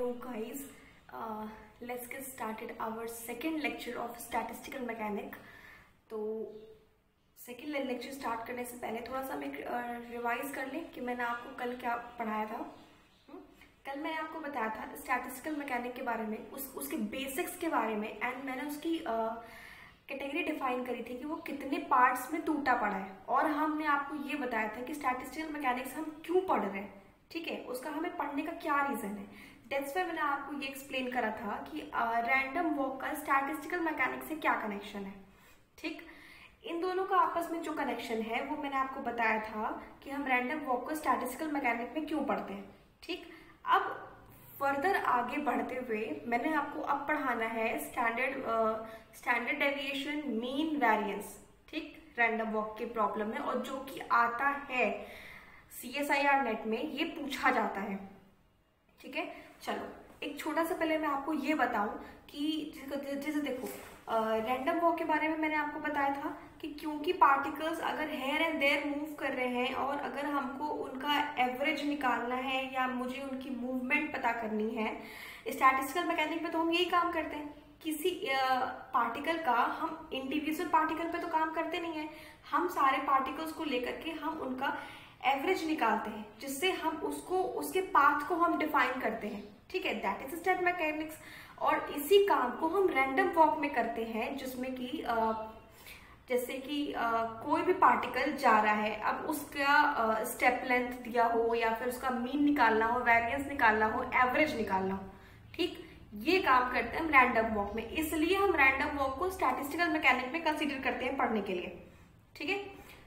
Hello guys, let's get started our second lecture of statistical mechanic. तो second lecture start करने से पहले थोड़ा सा हम रिवाइज कर लें कि मैंने आपको कल क्या पढ़ाया था। कल मैंने आपको बताया था स्टैटिस्टिकल मैकेनिक के बारे में, उसके बेसिक्स के बारे में, एंड मैंने उसकी कैटेगरी डिफाइन करी थी कि वो कितने पार्ट्स में टूटा पड़ा है, और हमने आपको ये बताया था कि स्टैटिस्टिकल मैकेनिक्स हम क्यों पढ़ रहे हैं, ठीक है, उसका हमें पढ़ने का क्या रीजन है। दैट्स वाई मैंने आपको ये एक्सप्लेन करा था कि रैंडम वॉक का स्टैटिस्टिकल मैकेनिक्स से क्या कनेक्शन है। ठीक, इन दोनों का आपस में जो कनेक्शन है वो मैंने आपको बताया था कि हम रैंडम वॉक को स्टैटिस्टिकल मैकेनिक में क्यों पढ़ते हैं। ठीक, अब फर्दर आगे बढ़ते हुए मैंने आपको अब पढ़ाना है स्टैंडर्ड डेविएशन, मीन, वेरिएंस। ठीक, रैंडम वॉक के प्रॉब्लम में, और जो कि आता है CSIR नेट में, ये पूछा जाता है। ठीक है, चलो एक छोटा सा पहले मैं आपको ये बताऊं कि जैसे देखो रैंडम वॉक के बारे में मैंने आपको बताया था कि क्योंकि पार्टिकल्स अगर हेयर एंड देयर मूव कर रहे हैं और अगर हमको उनका एवरेज निकालना है या मुझे उनकी मूवमेंट पता करनी है, स्टैटिस्टिकल मैकेनिक में तो हम यही काम करते हैं। किसी पार्टिकल का हम इंडिविजुअल पार्टिकल पे तो काम करते नहीं है, हम सारे पार्टिकल्स को लेकर के हम उनका एवरेज निकालते हैं, जिससे हम उसके पाथ को हम डिफाइन करते हैं। ठीक है, दैट इज स्टैट मैकेनिक्स। और इसी काम को हम रैंडम वॉक में करते हैं, जिसमें कि जैसे कि कोई भी पार्टिकल जा रहा है, अब उसका स्टेप लेंथ दिया हो या फिर उसका मीन निकालना हो, वेरिएंस निकालना हो, एवरेज निकालना हो। ठीक, ये काम करते हैं हम रैंडम वॉक में, इसलिए हम रैंडम वॉक को स्टैटिस्टिकल मैकेनिक में कंसीडर करते हैं पढ़ने के लिए। ठीक है,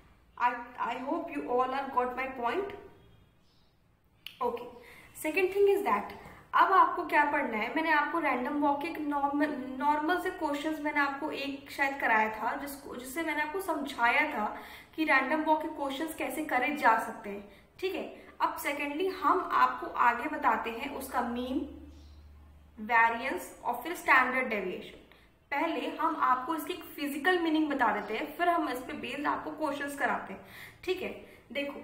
I hope you all are got my point. Okay. Second thing is that अब आपको क्या पढ़ना है, मैंने आपको रैंडम वॉक के एक नॉर्मल से क्वेश्चंस मैंने आपको एक शायद कराया था, जिससे मैंने आपको समझाया था कि रैंडम वॉक के क्वेश्चंस कैसे करे जा सकते हैं। ठीक है, अब सेकेंडली हम आपको आगे बताते हैं उसका मीन, वेरिएंस और फिर स्टैंडर्ड डेविएशन। पहले हम आपको इसकी एक फिजिकल मीनिंग बता देते हैं, फिर हम इस पे बेस्ड आपको क्वेश्चंस कराते हैं। ठीक है, देखो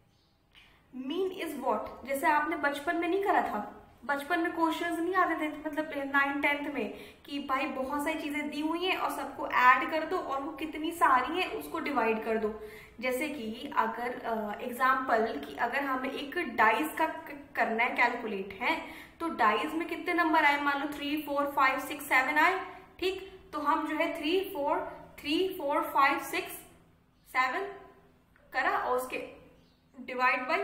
मीन इज व्हाट, जैसे आपने बचपन में नहीं करा था, बचपन में क्वेश्चंस नहीं आते थे, मतलब 9th-10th में, कि भाई बहुत सारी चीजें दी हुई हैं और सबको ऐड कर दो और वो कितनी सारी है उसको डिवाइड कर दो। जैसे कि अगर एग्जाम्पल कि अगर हमें एक डाइस का करना है कैलकुलेट है, तो डाइस में कितने नंबर आए, मान लो 3, 4, 5, 6, 7 आए। ठीक, तो हम जो है 3, 4, 5, 6, 7 करा और उसके डिवाइड बाय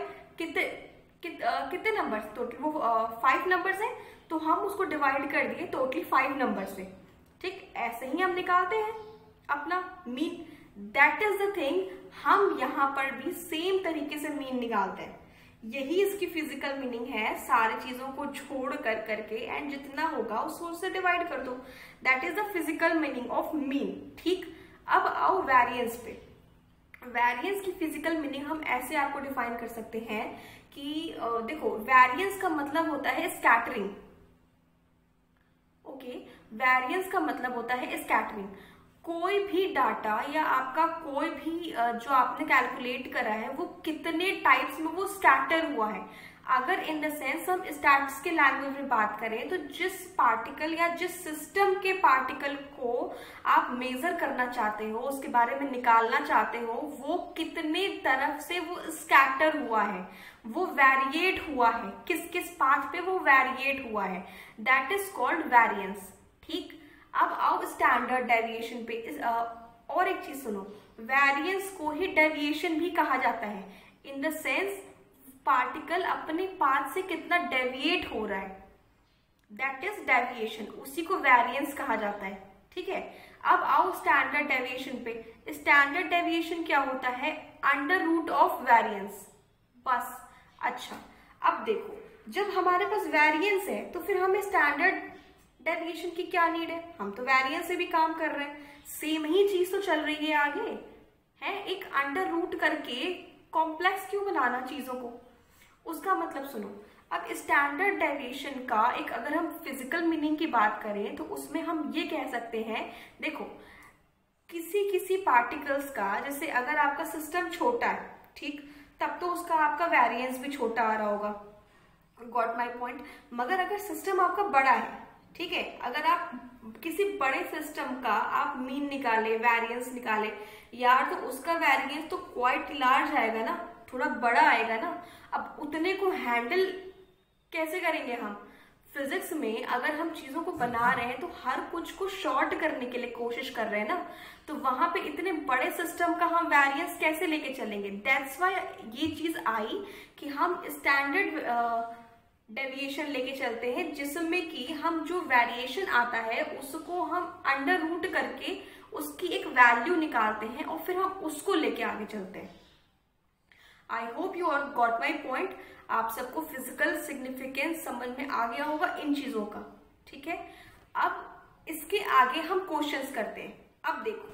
कितने नंबर टोटल, वो 5 नंबर्स हैं, तो हम उसको डिवाइड कर दिए टोटली 5 नंबर से। ठीक, ऐसे ही हम निकालते हैं अपना mean. That is the thing, हम यहाँ पर भी सेम तरीके से मीन निकालते हैं। यही इसकी फिजिकल मीनिंग है, सारी चीजों को छोड़ कर करके एंड जितना होगा उसको उससे डिवाइड कर दो। That is the physical meaning of mean. ठीक, अब आओ वेरिएंस पे। वेरिएंस की फिजिकल मीनिंग हम ऐसे आपको डिफाइन कर सकते हैं कि देखो वेरिएंस का मतलब होता है स्कैटरिंग। ओके, वेरिएंस का मतलब होता है स्कैटरिंग। कोई भी डाटा या आपका कोई भी जो आपने कैलकुलेट करा है वो कितने टाइप्स में वो स्कैटर हुआ है। अगर इन द सेंस हम स्टैटिस्टिक्स के लैंग्वेज में बात करें, तो जिस पार्टिकल या जिस सिस्टम के पार्टिकल को आप मेजर करना चाहते हो, उसके बारे में निकालना चाहते हो, वो कितने तरफ से वो स्कैटर हुआ है, वो वेरिएट हुआ है, किस किस पाथ पे वो वेरिएट हुआ है, दैट इज कॉल्ड वेरिएंस। ठीक, अब आओ स्टैंडर्ड डेविएशन पे। और एक चीज सुनो, वेरिएंस को ही डेविएशन भी कहा जाता है, इन द सेंस पार्टिकल अपने पाथ से कितना डेविएट हो रहा है, दैट इज डेविएशन, उसी को वेरिएंस कहा जाता है। ठीक है, अब आओ स्टैंडर्ड डेविएशन पे। स्टैंडर्ड डेविएशन क्या होता है, अंडर रूट ऑफ वेरिएंस, बस। अच्छा, अब देखो जब हमारे पास वेरिएंस है तो फिर हमें स्टैंडर्ड डेविएशन की क्या नीड है, हम तो वेरिएंस से भी काम कर रहे हैं, सेम ही चीज तो चल रही है आगे है। एक अंडर रूट करके कॉम्प्लेक्स क्यों बनाना चीजों को, उसका मतलब सुनो। अब स्टैंडर्ड डेविएशन का एक अगर हम फिजिकल मीनिंग की बात करें तो उसमें हम ये कह सकते हैं, देखो किसी पार्टिकल्स का, जैसे अगर आपका सिस्टम छोटा है, ठीक, तब तो उसका आपका वेरिएंस भी छोटा आ रहा होगा। Got my point. मगर अगर सिस्टम आपका बड़ा है, ठीक है, अगर आप किसी बड़े सिस्टम का आप मीन निकाले, वेरिएंस निकाले यार, तो उसका वेरिएंस तो क्वाइट लार्ज आएगा ना, थोड़ा बड़ा आएगा ना। अब उतने को हैंडल कैसे करेंगे हम? फिजिक्स में अगर हम चीजों को बना रहे हैं तो हर कुछ को शॉर्ट करने के लिए कोशिश कर रहे हैं ना, तो वहां पे इतने बड़े सिस्टम का हम वेरिएंस कैसे लेके चलेंगे? दैट्स वाई ये चीज आई कि हम स्टैंडर्ड डेविएशन लेके चलते हैं, जिसमें कि हम जो वेरिएशन आता है उसको हम अंडर रूट करके उसकी एक वैल्यू निकालते हैं और फिर हम उसको लेके आगे चलते हैं। I hope you all got my point. आप सबको फिजिकल सिग्निफिकेंस समझ में आ गया होगा इन चीजों का, ठीक है। अब इसके आगे हम क्वेश्चंस करते हैं। अब देखो,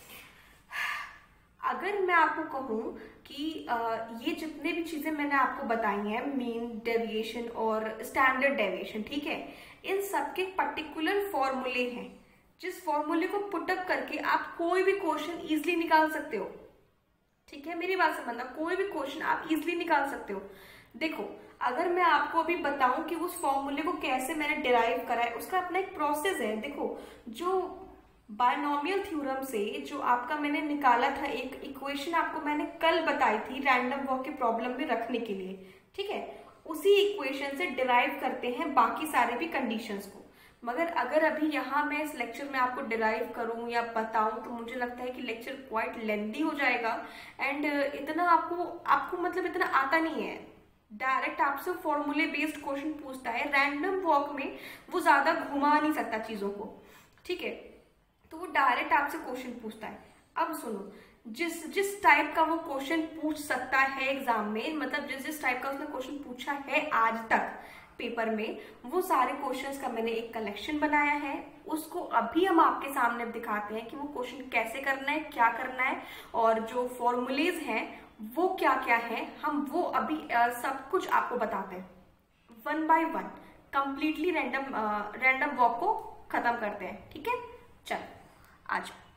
अगर मैं आपको कहूं कि ये जितने भी चीजें मैंने आपको बताई हैं, मीन डेविएशन और स्टैंडर्ड डेविएशन, ठीक है, इन सबके पर्टिकुलर फॉर्मूले हैं, जिस फॉर्मूले को पुटअप करके आप कोई भी क्वेश्चन इजिली निकाल सकते हो, ठीक है। मेरी बात समझना, कोई भी क्वेश्चन आप इजिली निकाल सकते हो। देखो, अगर मैं आपको अभी बताऊं कि उस फॉर्मूले को कैसे मैंने डिराइव करा है, उसका अपना एक प्रोसेस है। देखो, जो बायनोमियल थ्योरम से जो आपका मैंने निकाला था एक इक्वेशन, आपको मैंने कल बताई थी रैंडम वॉक के प्रॉब्लम में रखने के लिए, ठीक है, उसी इक्वेशन से डिराइव करते हैं बाकी सारे भी कंडीशंस को। मगर अगर अभी यहाँ मैं इस लेक्चर में आपको डिराइव करूं या बताऊं तो मुझे लगता है कि लेक्चर क्वाइट लेंथी हो जाएगा एंड इतना आपको मतलब इतना आता नहीं है। डायरेक्ट आपसे फॉर्मूले बेस्ड क्वेश्चन पूछता है, रैंडम वॉक में वो ज्यादा घुमा नहीं सकता चीजों को, ठीक है, तो वो डायरेक्ट आपसे क्वेश्चन पूछता है। अब सुनो, जिस टाइप का वो क्वेश्चन पूछ सकता है एग्जाम में, मतलब जिस टाइप का उसने क्वेश्चन पूछा है आज तक पेपर में, वो सारे क्वेश्चंस का मैंने एक कलेक्शन बनाया है। उसको अभी हम आपके सामने दिखाते हैं कि वो क्वेश्चन कैसे करना है, क्या करना है, और जो फॉर्मूलेज हैं वो क्या क्या है, हम वो अभी सब कुछ आपको बताते हैं one by one. Completely random walk को खत्म करते हैं, ठीक है। चलो आ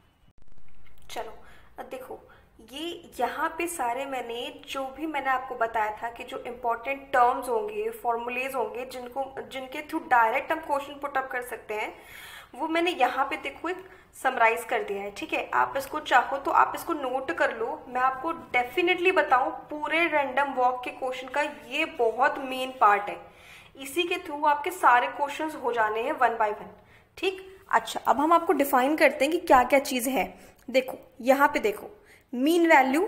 जाओ। चलो देखो, ये यहाँ पे सारे जो भी मैंने आपको बताया था कि जो इम्पोर्टेंट टर्म्स होंगे, फॉर्मूलेज होंगे, जिनके थ्रू डायरेक्ट हम क्वेश्चन पुटअप कर सकते हैं, वो मैंने यहाँ पे देखो एक समराइज कर दिया है, ठीक है। आप इसको चाहो तो आप इसको नोट कर लो। मैं आपको डेफिनेटली बताऊं, पूरे रैंडम वॉक के क्वेश्चन का ये बहुत मेन पार्ट है। इसी के थ्रू आपके सारे क्वेश्चंस हो जाने हैं वन बाय वन, ठीक। अच्छा, अब हम आपको डिफाइन करते हैं कि क्या क्या चीज है। देखो यहाँ पे देखो, मीन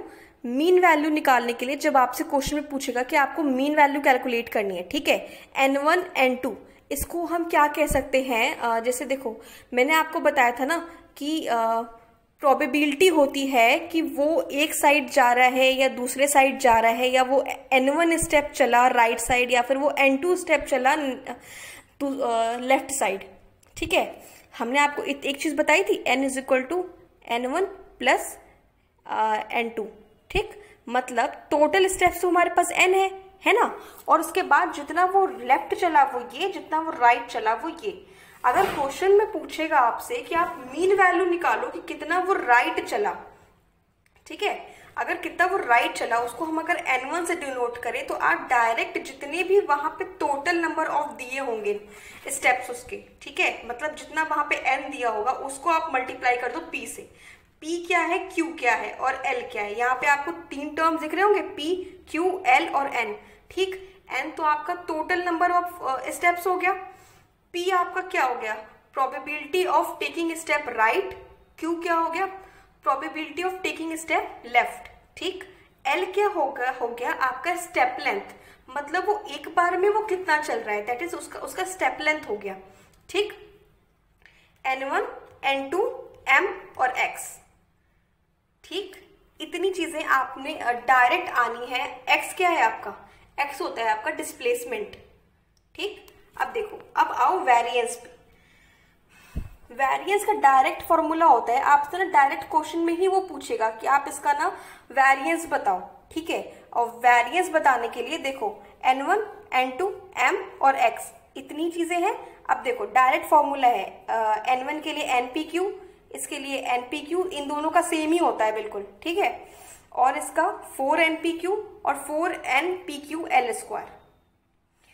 वैल्यू निकालने के लिए जब आपसे क्वेश्चन में पूछेगा कि आपको मीन वैल्यू कैलकुलेट करनी है, ठीक है, N1 N2, इसको हम क्या कह सकते हैं? जैसे देखो, मैंने आपको बताया था ना कि प्रोबेबिलिटी होती है कि वो एक साइड जा रहा है या दूसरे साइड जा रहा है, या वो N1 स्टेप चला राइट साइड या फिर वो N2 स्टेप चला लेफ्ट साइड, ठीक है। हमने आपको एक चीज बताई थी, N is equal to N1 plus N2, ठीक। मतलब टोटल स्टेप्स तो हमारे पास N है ना, और उसके बाद जितना वो लेफ्ट चला वो ये, जितना वो राइट चला वो ये। अगर क्वेश्चन में पूछेगा आपसे कि आप मीन वैल्यू निकालो कि कितना वो राइट चला, ठीक है, अगर कितना वो राइट चला उसको हम अगर N1 से डिनोट करें तो आप डायरेक्ट जितने भी वहां पे टोटल नंबर ऑफ दिए होंगे स्टेप्स उसके, ठीक है, मतलब जितना वहां पे N दिया होगा उसको आप मल्टीप्लाई कर दो P से। P क्या है, Q क्या है और L क्या है। यहाँ पे आपको तीन टर्म्स दिख रहे होंगे, P, Q, L और N, ठीक। N तो आपका टोटल नंबर ऑफ स्टेप्स हो गया, P आपका क्या हो गया, probability of taking step right, Q क्या हो गया, probability of taking step left, ठीक। L क्या हो गया आपका स्टेप लेंथ, मतलब वो एक बार में वो कितना चल रहा है, दैट इज उसका स्टेप लेंथ हो गया, ठीक। N1, N2, M और X, ठीक। इतनी चीजें आपने डायरेक्ट आनी है। X क्या है आपका, X होता है आपका डिस्प्लेसमेंट, ठीक। अब देखो, अब आओ वेरिएंस पे। वेरिएंस का डायरेक्ट फॉर्मूला होता है, आपसे ना डायरेक्ट क्वेश्चन में ही वो पूछेगा कि आप इसका ना वेरिएंस बताओ, ठीक है। और वेरिएंस बताने के लिए देखो N1, N2, M और X, इतनी चीजें हैं। अब देखो डायरेक्ट फॉर्मूला है, N1 के लिए NPQ, इसके लिए NPQ, इन दोनों का सेम ही होता है बिल्कुल, ठीक है। और इसका 4NPQ और 4NPQL स्क्वायर।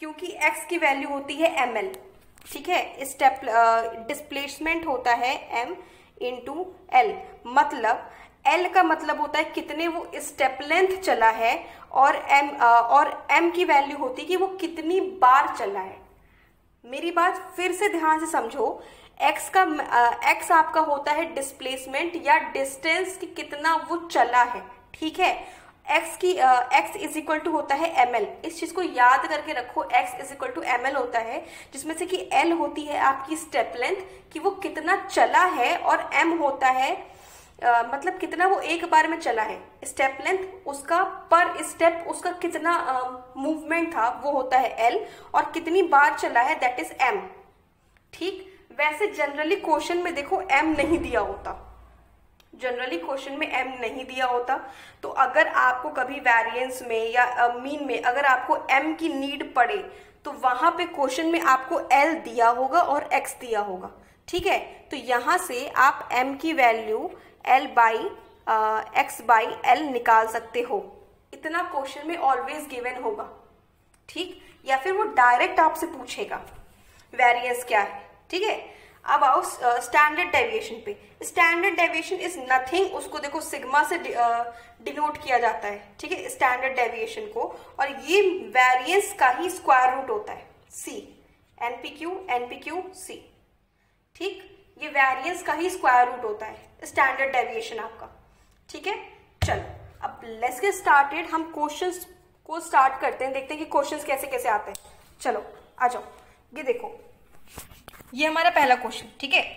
क्योंकि x की वैल्यू होती है ml, ठीक है, स्टेप डिस्प्लेसमेंट होता है m इंटू एल, मतलब l का मतलब होता है कितने वो स्टेप लेंथ चला है, और m की वैल्यू होती है कि वो कितनी बार चला है। मेरी बात फिर से ध्यान से समझो, x आपका होता है डिस्प्लेसमेंट या डिस्टेंस कि कितना वो चला है, ठीक है। x इज इक्वल टू होता है ml, इस चीज को याद करके रखो, x is equal to ml होता है, जिसमें से कि l होती है आपकी स्टेप लेंथ कि वो कितना चला है, और m होता है मतलब कितना वो एक बार में चला है, स्टेप लेंथ उसका पर स्टेप उसका कितना मूवमेंट था वो होता है l, और कितनी बार चला है दैट इज m, ठीक। वैसे जनरली क्वेश्चन में देखो m नहीं दिया होता, जनरली क्वेश्चन में m नहीं दिया होता, तो अगर आपको कभी वेरिएंस में या मीन में अगर आपको m की नीड पड़े तो वहां पे क्वेश्चन में आपको l दिया होगा और x दिया होगा, ठीक है। तो यहां से आप m की value l by x by l निकाल सकते हो, इतना क्वेश्चन में ऑलवेज गिवन होगा, ठीक। या फिर वो डायरेक्ट आपसे पूछेगा वेरिएंस क्या है, ठीक है। अब आओ स्टैंडर्ड डेविएशन पे। स्टैंडर्ड डेविएशन इज नथिंग, उसको देखो सिग्मा से डिनोट किया जाता है, ठीक है, स्टैंडर्ड डेविएशन को, और ये वेरिएंस का ही स्क्वायर रूट होता है c, NPQ c, ठीक। ये वेरिएंस का ही स्क्वायर रूट होता है स्टैंडर्ड डेविएशन आपका, ठीक है। चलो अब लेट्स गेट स्टार्टेड, हम क्वेश्चंस को स्टार्ट करते हैं, देखते हैं कि क्वेश्चंस कैसे कैसे आते हैं। चलो आ जाओ, ये देखो, ये हमारा पहला क्वेश्चन, ठीक है।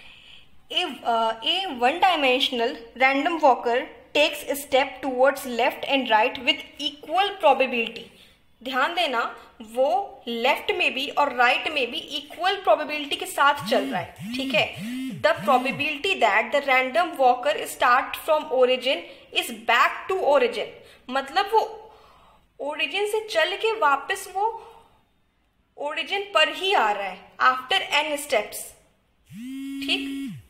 A one dimensional random walker takes step towards left and right with equal probability. ध्यान देना, वो लेफ्ट में भी और राइट में भी इक्वल प्रोबेबिलिटी के साथ चल रहा है, ठीक है। The probability that the random walker start from origin is back to origin, मतलब वो ओरिजिन से चल के वापस वो ओरिजिन पर ही आ रहा है आफ्टर n स्टेप्स, ठीक।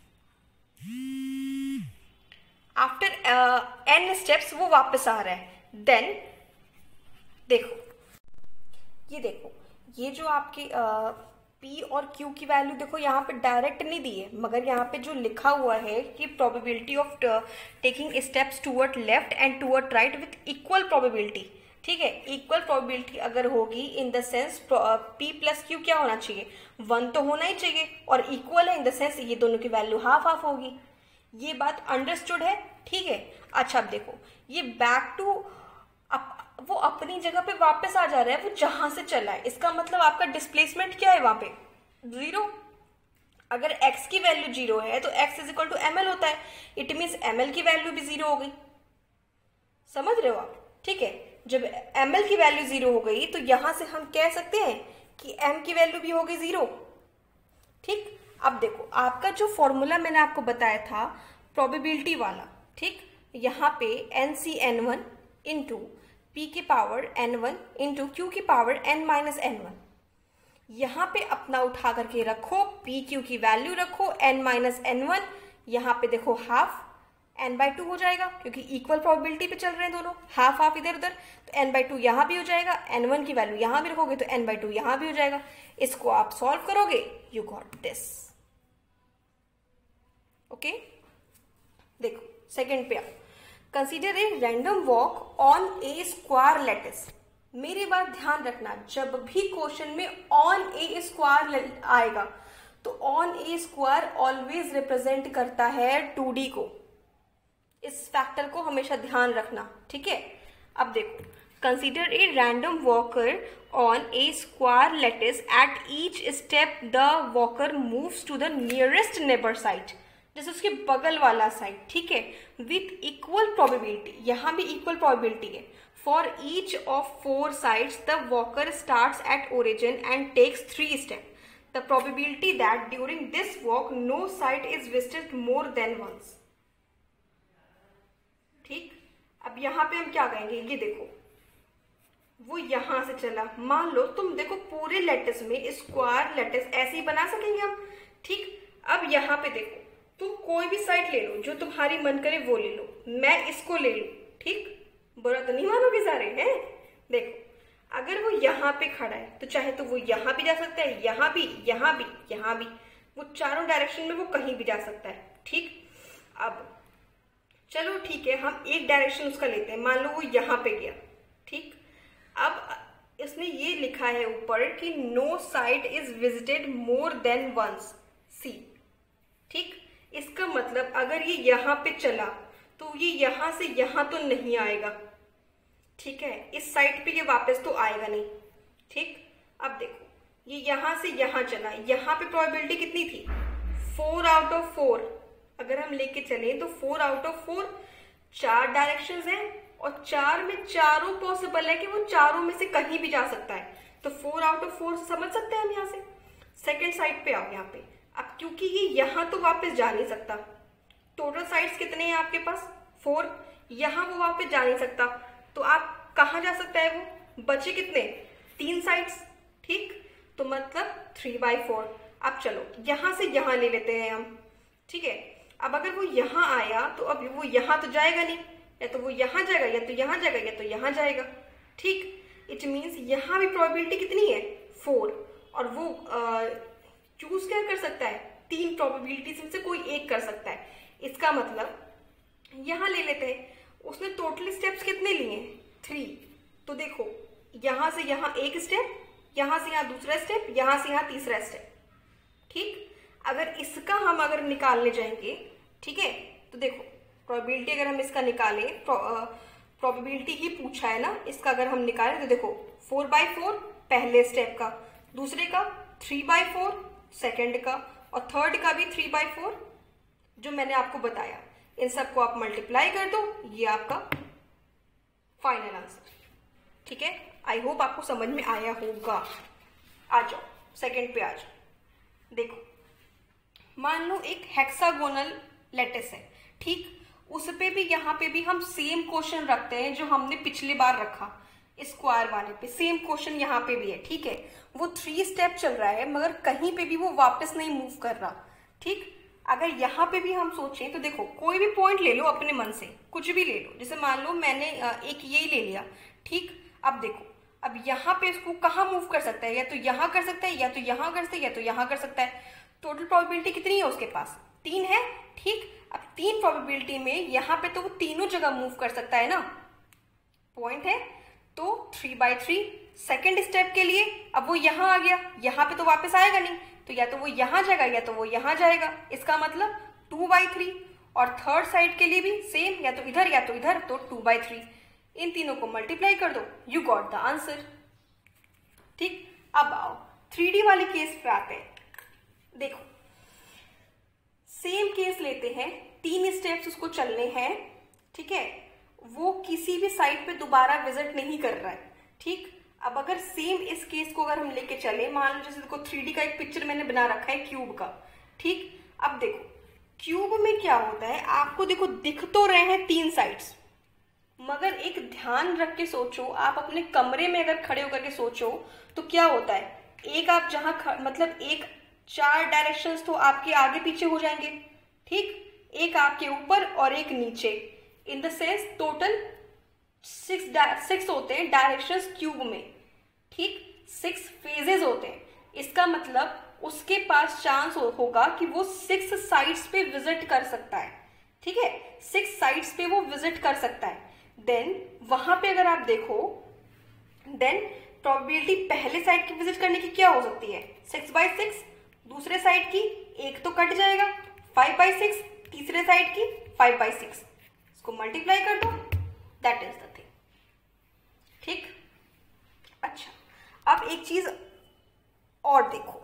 आफ्टर n स्टेप्स वो वापस आ रहा है। देन देखो, ये देखो, ये जो आपकी p और q की वैल्यू देखो यहाँ पे डायरेक्ट नहीं दी है, मगर यहाँ पे जो लिखा हुआ है कि probability of taking steps toward left and toward right with equal probability, ठीक है। इक्वल प्रोबेबिलिटी अगर होगी in the sense p plus q क्या होना चाहिए, 1 तो होना ही चाहिए, और इक्वल है इन द सेंस ये दोनों की वैल्यू हाफ हाफ होगी। ये बात अंडरस्टूड है, ठीक है। अच्छा अब देखो, ये बैक टू वो अपनी जगह पे वापस आ जा रहा है, वो जहां से चला है, इसका मतलब आपका डिस्प्लेसमेंट क्या है वहां पे, 0। अगर x की वैल्यू 0 है तो x is equal to ml होता है, इट मीन्स ml की वैल्यू भी 0 हो गई, समझ रहे हो आप, ठीक है। जब ml की वैल्यू 0 हो गई तो यहां से हम कह सकते हैं कि m की वैल्यू भी हो गई 0, ठीक। अब देखो, आपका जो फॉर्मूला मैंने आपको बताया था प्रोबेबिलिटी वाला, ठीक, यहाँ पे NC_N1 इंटू p की पावर n1 इंटू q की पावर n माइनस n1, यहाँ पे अपना उठा करके रखो, p q की वैल्यू रखो, n माइनस n1, यहाँ पे देखो हाफ n/2 हो जाएगा, क्योंकि इक्वल प्रोबेबिलिटी पे चल रहे हैं दोनों, हाफ हाफ इधर उधर, तो n/2 यहाँ भी हो जाएगा, n1 की वैल्यू यहाँ भी रखोगे तो n/2 यहाँ भी हो जाएगा। इसको आप सॉल्व करोगे, यू गॉट दिस, ओके। देखो सेकंड पे आप consider a random walk on a square lattice. मेरी बात ध्यान रखना, जब भी क्वेश्चन में ऑन ए स्क्वायर आएगा तो on a square always represent करता है 2D को, इस फैक्टर को हमेशा ध्यान रखना, ठीक है। अब देखो, consider a random walker on a square lattice, at each step the walker moves to the nearest neighbour side, जैसे उसके बगल वाला साइड, ठीक है, विथ इक्वल प्रोबेबिलिटी, यहाँ भी इक्वल प्रोबेबिलिटी है। For each of 4 sides the walker starts at origin and takes 3 step, the probability that during this walk no side is visited more than once, ठीक। अब यहाँ पे हम क्या कहेंगे, ये देखो, वो यहां से चला, मान लो तुम देखो पूरे लैटिस में स्क्वायर लैटिस ऐसे ही बना सकेंगे हम, ठीक। अब यहाँ पे देखो, तुम कोई भी साइड ले लो, जो तुम्हारी मन करे वो ले लो, मैं इसको ले लूं, ठीक, बुरा तो नहीं मानोगे सारे हैं। देखो अगर वो यहाँ पे खड़ा है तो चाहे तो वो यहाँ भी जा सकता है, यहाँ भी, यहाँ भी, यहाँ भी, वो चारों डायरेक्शन में वो कहीं भी जा सकता है। ठीक, अब चलो ठीक है, हम एक डायरेक्शन उसका लेते हैं, मान लो वो यहाँ पे गया। ठीक, अब इसने ये लिखा है ऊपर कि no site is visited more than once see. ठीक, इसका मतलब अगर ये यहाँ पे चला तो ये यहाँ से यहाँ तो नहीं आएगा। ठीक है, इस साइड पे ये वापस तो आएगा नहीं। ठीक, अब देखो ये यहाँ से यहाँ चला, यहाँ पे प्रोबेबिलिटी कितनी थी? 4 आउट ऑफ 4। अगर हम लेके चले तो 4 आउट ऑफ 4, 4 डायरेक्शंस हैं और 4 में चारों पॉसिबल है कि वो चारों में से कहीं भी जा सकता है। तो 4 आउट ऑफ 4 समझ सकते हैं हम। यहाँ से सेकेंड साइड पे आओ यहाँ पे। अब क्योंकि ये यहाँ तो वापस जा नहीं सकता, टोटल साइड्स कितने हैं आपके पास? 4। यहाँ वो वापस जा नहीं सकता, तो आप कहाँ जा सकता है वो? बचे कितने? 3 साइड्स। ठीक, तो मतलब 3/4। अब चलो यहाँ से यहाँ ले लेते हैं हम। ठीक है, अब अगर वो यहाँ आया तो अब वो यहाँ तो जाएगा नहीं, या तो वो यहाँ जाएगा, या तो यहाँ जाएगा, या तो यहाँ जाएगा। ठीक, इट मीन्स यहाँ भी प्रोबेबिलिटी कितनी है? 4। और वो चूज क्या कर सकता है? 3 प्रोबेबिलिटीज में से कोई एक कर सकता है। इसका मतलब यहाँ ले लेते हैं, उसने टोटल स्टेप्स कितने लिए? 3। तो देखो यहाँ से यहाँ एक स्टेप, यहाँ से यहाँ दूसरा स्टेप, यहाँ से यहाँ तीसरा स्टेप। ठीक, अगर इसका हम अगर निकालने जाएंगे, ठीक है, तो देखो प्रोबेबिलिटी अगर हम इसका निकालें, प्रोबेबिलिटी ही पूछा है ना, इसका अगर हम निकालें तो देखो 4/4 पहले स्टेप का, दूसरे का 3/4 सेकंड का, और थर्ड का भी 3/4 जो मैंने आपको बताया। इन सबको आप मल्टीप्लाई कर दो, ये आपका फाइनल आंसर। ठीक है, आई होप आपको समझ में आया होगा। आ जाओ सेकंड पे आ जाओ। देखो मान लो एक हेक्सागोनल लेटिस है। ठीक, उस पे भी यहाँ पे भी हम सेम क्वेश्चन रखते हैं जो हमने पिछली बार रखा, स्क्वायर वाले पे सेम क्वेश्चन यहाँ पे भी है। ठीक है, वो 3 स्टेप चल रहा है मगर कहीं पे भी वो वापस नहीं मूव कर रहा। ठीक, अगर यहाँ पे भी हम सोचें तो देखो कोई भी पॉइंट ले लो अपने मन से, कुछ भी ले लो। जैसे मान लो मैंने एक ये ले लिया। ठीक, अब देखो अब यहाँ पे इसको कहाँ मूव कर सकता है? या तो यहाँ कर सकता है, या तो यहाँ कर सकता है, या तो यहाँ कर सकता है। टोटल प्रोबेबिलिटी कितनी है उसके पास? 3 है। ठीक, अब 3 प्रोबेबिलिटी में यहाँ पे तो वो तीनों जगह मूव कर सकता है ना, पॉइंट है, तो 3/3 सेकेंड स्टेप के लिए। अब वो यहाँ आ गया, यहाँ पे तो वापस आएगा नहीं, तो या तो वो यहाँ जाएगा या तो वो यहाँ जाएगा। इसका मतलब 2/3। और थर्ड साइड के लिए भी सेम, या तो इधर या तो इधर, तो 2/3। इन तीनों को मल्टीप्लाई कर दो, यू गॉट द आंसर। ठीक, अब आओ 3D वाले केस पे आते हैं। देखो सेम केस लेते हैं, 3 स्टेप्स उसको चलने हैं। ठीक है, वो किसी भी साइड पे दोबारा विजिट नहीं कर रहा है। ठीक, अब अगर सेम इस केस को अगर हम लेके चले, मान लो जैसे देखो 3D का एक पिक्चर मैंने बना रखा है क्यूब का। ठीक, अब देखो क्यूब में क्या होता है, आपको देखो दिख तो रहे हैं 3 साइड्स, मगर एक ध्यान रख के सोचो, आप अपने कमरे में अगर खड़े होकर के सोचो तो क्या होता है, एक आप जहां मतलब एक 4 डायरेक्शंस तो आपके आगे पीछे हो जाएंगे। ठीक, एक आपके ऊपर और एक नीचे, इन द सेंस टोटल 6 होते हैं डायरेक्शंस क्यूब में। ठीक, 6 फेजेस होते हैं। इसका मतलब उसके पास चांस होगा कि वो 6 साइड्स पे विजिट कर सकता है। ठीक है, 6 साइड्स पे वो विजिट कर सकता है। देन वहां पे अगर आप देखो, देन प्रोबेबिलिटी पहले साइड की विजिट करने की क्या हो सकती है? 6/6। दूसरे साइड की एक तो कट जाएगा, 5/6। तीसरे साइड की 5/6। इसको मल्टीप्लाई कर दो, दैट इज द थिंग। ठीक, अच्छा अब एक चीज और देखो,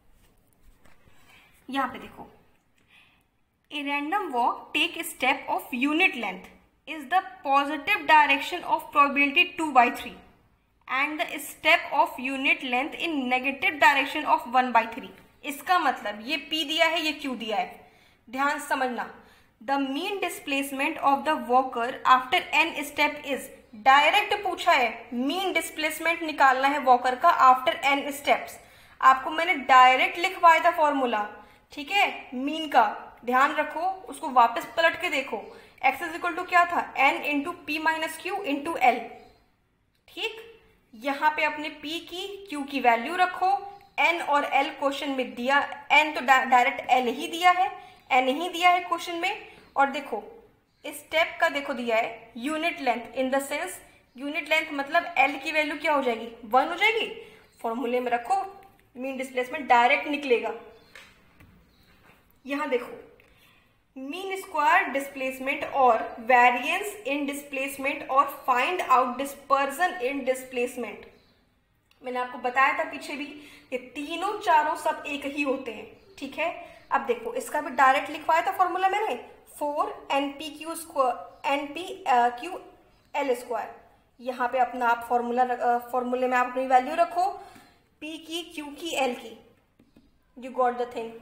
यहां पे देखो, a random walk take a step of unit length is the positive direction of probability 2/3 and the step of unit length in negative direction of 1/3। इसका मतलब ये P दिया है, ये Q दिया है, ध्यान समझना। The mean displacement of the walker after n step is, direct पूछा है, मीन डिस्प्लेसमेंट निकालना है वॉकर का आफ्टर n स्टेप्स। आपको मैंने डायरेक्ट लिखवाया था फॉर्मूला, ठीक है, मीन का, ध्यान रखो, उसको वापस पलट के देखो। x इज इक्वल टू क्या था? n into P minus Q into L. ठीक, यहाँ पे अपने P की Q की वैल्यू रखो, N और L क्वेश्चन में दिया, N तो डायरेक्ट L ही दिया है, N ही दिया है क्वेश्चन में। और देखो इस स्टेप का देखो दिया है unit length, in the sense unit length मतलब L की वैल्यू क्या हो जाएगी, 1 हो जाएगी। फॉर्मूले में रखो, मीन डिस्प्लेसमेंट डायरेक्ट निकलेगा। यहां देखो मीन स्क्वायर डिस्प्लेसमेंट और वेरिएंस इन डिस्प्लेसमेंट और find out dispersion in displacement. मैंने आपको बताया था पीछे भी, ये तीनों चारों सब एक ही होते हैं, ठीक है। अब देखो इसका भी डायरेक्ट लिखवाया था फॉर्मूला मैंने, 4npq square npq l square. यहाँ पे अपना आप फॉर्मूले में आप अपनी वैल्यू रखो, p की, q की, l की। यू गॉट द थिंग,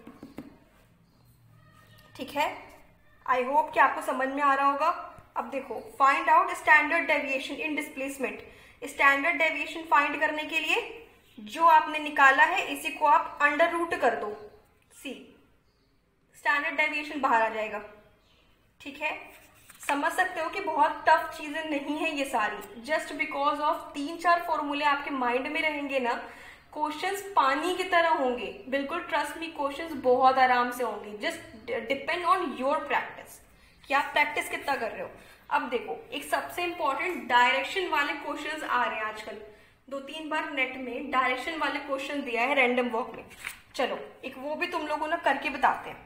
ठीक है। आई होप कि आपको समझ में आ रहा होगा। अब देखो find out standard deviation in displacement. Standard deviation find करने के लिए जो आपने निकाला है इसी को आप अंडर रूट कर दो, सी स्टैंडर्ड डेविएशन बाहर आ जाएगा, ठीक है। समझ सकते हो कि बहुत टफ चीजें नहीं है ये सारी, जस्ट बिकॉज ऑफ 3-4 फॉर्मूले आपके माइंड में रहेंगे ना, क्वेश्चंस पानी की तरह होंगे। बिल्कुल ट्रस्ट मी, क्वेश्चंस बहुत आराम से होंगे। Just depend on your practice कि आप प्रैक्टिस कितना कर रहे हो। अब देखो एक सबसे इंपॉर्टेंट डायरेक्शन वाले क्वेश्चंस आ रहे हैं आजकल, 2-3 बार नेट में डायरेक्शन वाले क्वेश्चन दिया है रैंडम वॉक में। चलो एक वो भी तुम लोगों ने करके बताते हैं।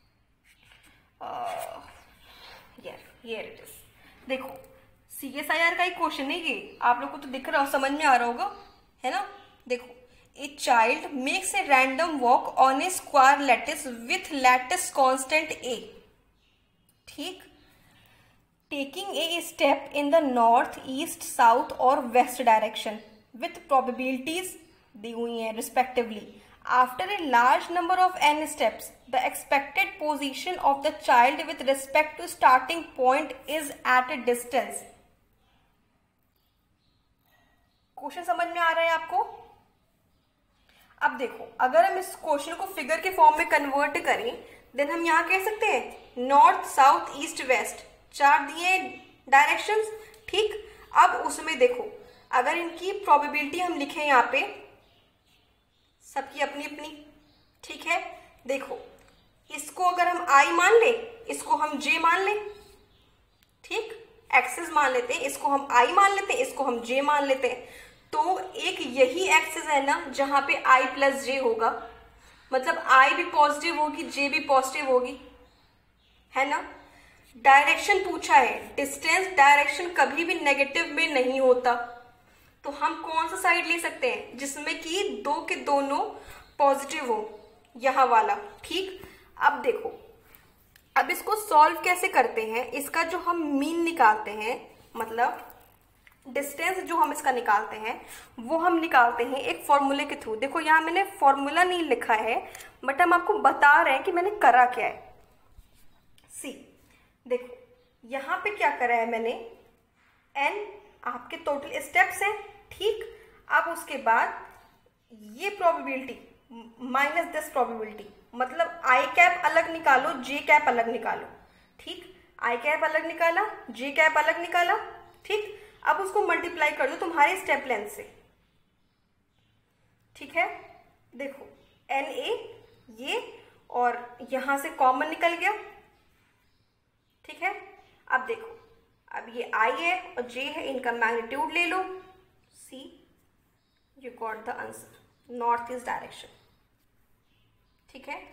Here it is. देखो CSIR का ही क्वेश्चन है ये, आप लोग को तो दिख रहा हो, समझ में आ रहा होगा, है ना। देखो A child makes a random walk on a square lattice with lattice constant A. ठीक, taking a step in the north, east, south or west direction with probabilities दी हुई हैं respectively. After a large number of n steps, the expected position of the child with respect to starting point is at a distance. Question समझ में आ रहा है आपको। अब देखो अगर हम इस क्वेश्चन को फिगर के फॉर्म में कन्वर्ट करें, देन हम यहाँ कह सकते हैं नॉर्थ, साउथ, ईस्ट, वेस्ट, 4 दिए डायरेक्शंस, ठीक। अब उसमें देखो अगर इनकी प्रोबेबिलिटी हम लिखें यहाँ पे, सबकी अपनी अपनी, ठीक है। देखो इसको अगर हम I मान ले, इसको हम J मान ले, ठीक, एक्सिस मान लेते हैं, इसको हम I मान लेते हैं, इसको हम J मान लेते हैं। तो एक यही एक्सिस है ना जहां पे I प्लस J होगा, मतलब I भी पॉजिटिव होगी, J भी पॉजिटिव होगी, है ना। डायरेक्शन पूछा है, डिस्टेंस डायरेक्शन कभी भी नेगेटिव में नहीं होता, तो हम कौन सा साइड ले सकते हैं जिसमें कि 2 के दोनों पॉजिटिव हो, यहां वाला, ठीक। अब देखो अब इसको सॉल्व कैसे करते हैं, इसका जो हम मीन निकालते हैं, मतलब डिस्टेंस जो हम इसका निकालते हैं वो हम निकालते हैं एक फॉर्मूले के थ्रू। देखो यहाँ मैंने फॉर्मूला नहीं लिखा है, बट हम आपको बता रहे हैं कि मैंने करा क्या है। सी देखो यहाँ पे क्या करा है मैंने, n आपके टोटल स्टेप्स हैं, ठीक। अब उसके बाद ये प्रोबेबिलिटी माइनस दिस प्रोबेबिलिटी, मतलब I कैप अलग निकालो, J कैप अलग निकालो, ठीक। I कैप अलग निकाला, J कैप अलग निकाला, ठीक। अब उसको मल्टीप्लाई कर दो तुम्हारे स्टेप लेंथ से, ठीक है। देखो NA ये और यहां से कॉमन निकल गया, ठीक है। अब देखो अब ये I है और J है, इनका मैग्नीट्यूड ले लो, see you got the answer, north east direction, ठीक है।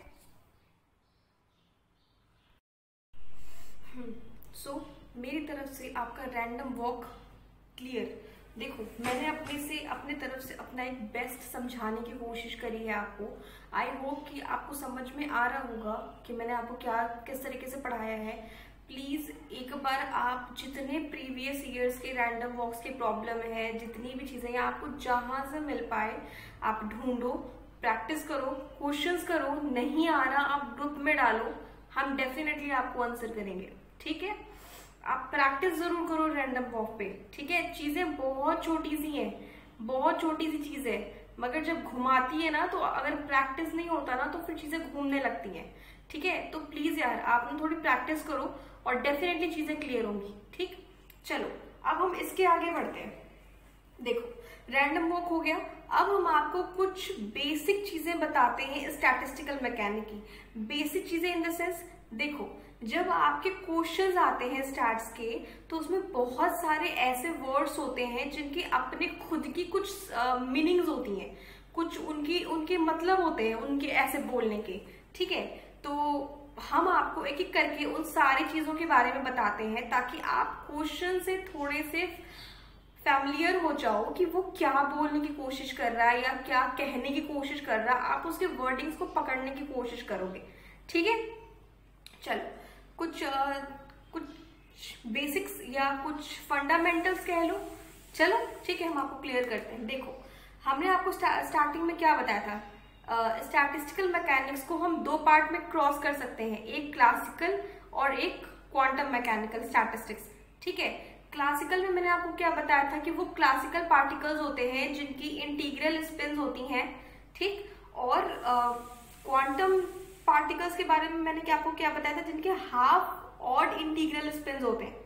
सो मेरी तरफ से आपका रैंडम वॉक क्लियर। देखो मैंने अपने तरफ से अपना एक बेस्ट समझाने की कोशिश करी है आपको। आई होप कि आपको समझ में आ रहा होगा कि मैंने आपको किस तरीके से पढ़ाया है। प्लीज़ एक बार आप जितने प्रीवियस ईयर्स के रैंडम वॉक्स के प्रॉब्लम है, जितनी भी चीज़ें हैं, आपको जहाँ से मिल पाए आप ढूंढो, प्रैक्टिस करो, क्वेश्चंस करो। नहीं आ रहा आप ग्रुप में डालो, हम डेफिनेटली आपको आंसर करेंगे, ठीक है। आप प्रैक्टिस जरूर करो रैंडम वॉक पे, ठीक है। चीजें बहुत छोटी सी हैं, बहुत छोटी सी चीज है, मगर जब घुमाती है ना, तो अगर प्रैक्टिस नहीं होता ना तो फिर चीजें घूमने लगती हैं, ठीक है। तो प्लीज यार आप थोड़ी प्रैक्टिस करो और डेफिनेटली चीजें क्लियर होंगी, ठीक। चलो अब हम इसके आगे बढ़ते हैं। देखो रैंडम वॉक हो गया। अब हम आपको कुछ बेसिक चीजें बताते हैं स्टैटिस्टिकल मैकेनिक की। बेसिक चीजें इन द सेंस, देखो जब आपके क्वेश्चंस आते हैं स्टैट्स के तो उसमें बहुत सारे ऐसे वर्ड्स होते हैं जिनकी अपने खुद की कुछ मीनिंग्स होती हैं, कुछ उनके मतलब होते हैं उनके ऐसे बोलने के, ठीक है। तो हम आपको एक एक करके उन सारी चीजों के बारे में बताते हैं ताकि आप क्वेश्चन से थोड़े से फैमिलियर हो जाओ कि वो क्या बोलने की कोशिश कर रहा है या क्या कहने की कोशिश कर रहा है, आप उसके वर्डिंग्स को पकड़ने की कोशिश करोगे, ठीक है। चलो कुछ बेसिक्स या कुछ फंडामेंटल्स कह लो, चलो ठीक है, हम आपको क्लियर करते हैं। देखो हमने आपको स्टार्टिंग में क्या बताया था, स्टैटिस्टिकल मैकेनिक्स को हम दो पार्ट में क्रॉस कर सकते हैं, एक क्लासिकल और एक क्वांटम मैकेनिकल स्टैटिस्टिक्स, ठीक है। क्लासिकल में मैंने आपको क्या बताया था कि वो क्लासिकल पार्टिकल्स होते हैं जिनकी इंटीग्रल स्पिन्स होती हैं, ठीक। और क्वांटम पार्टिकल्स के बारे में मैंने आपको क्या बताया था, जिनके हाफ ऑड इंटीग्रल स्पिन्स होते हैं,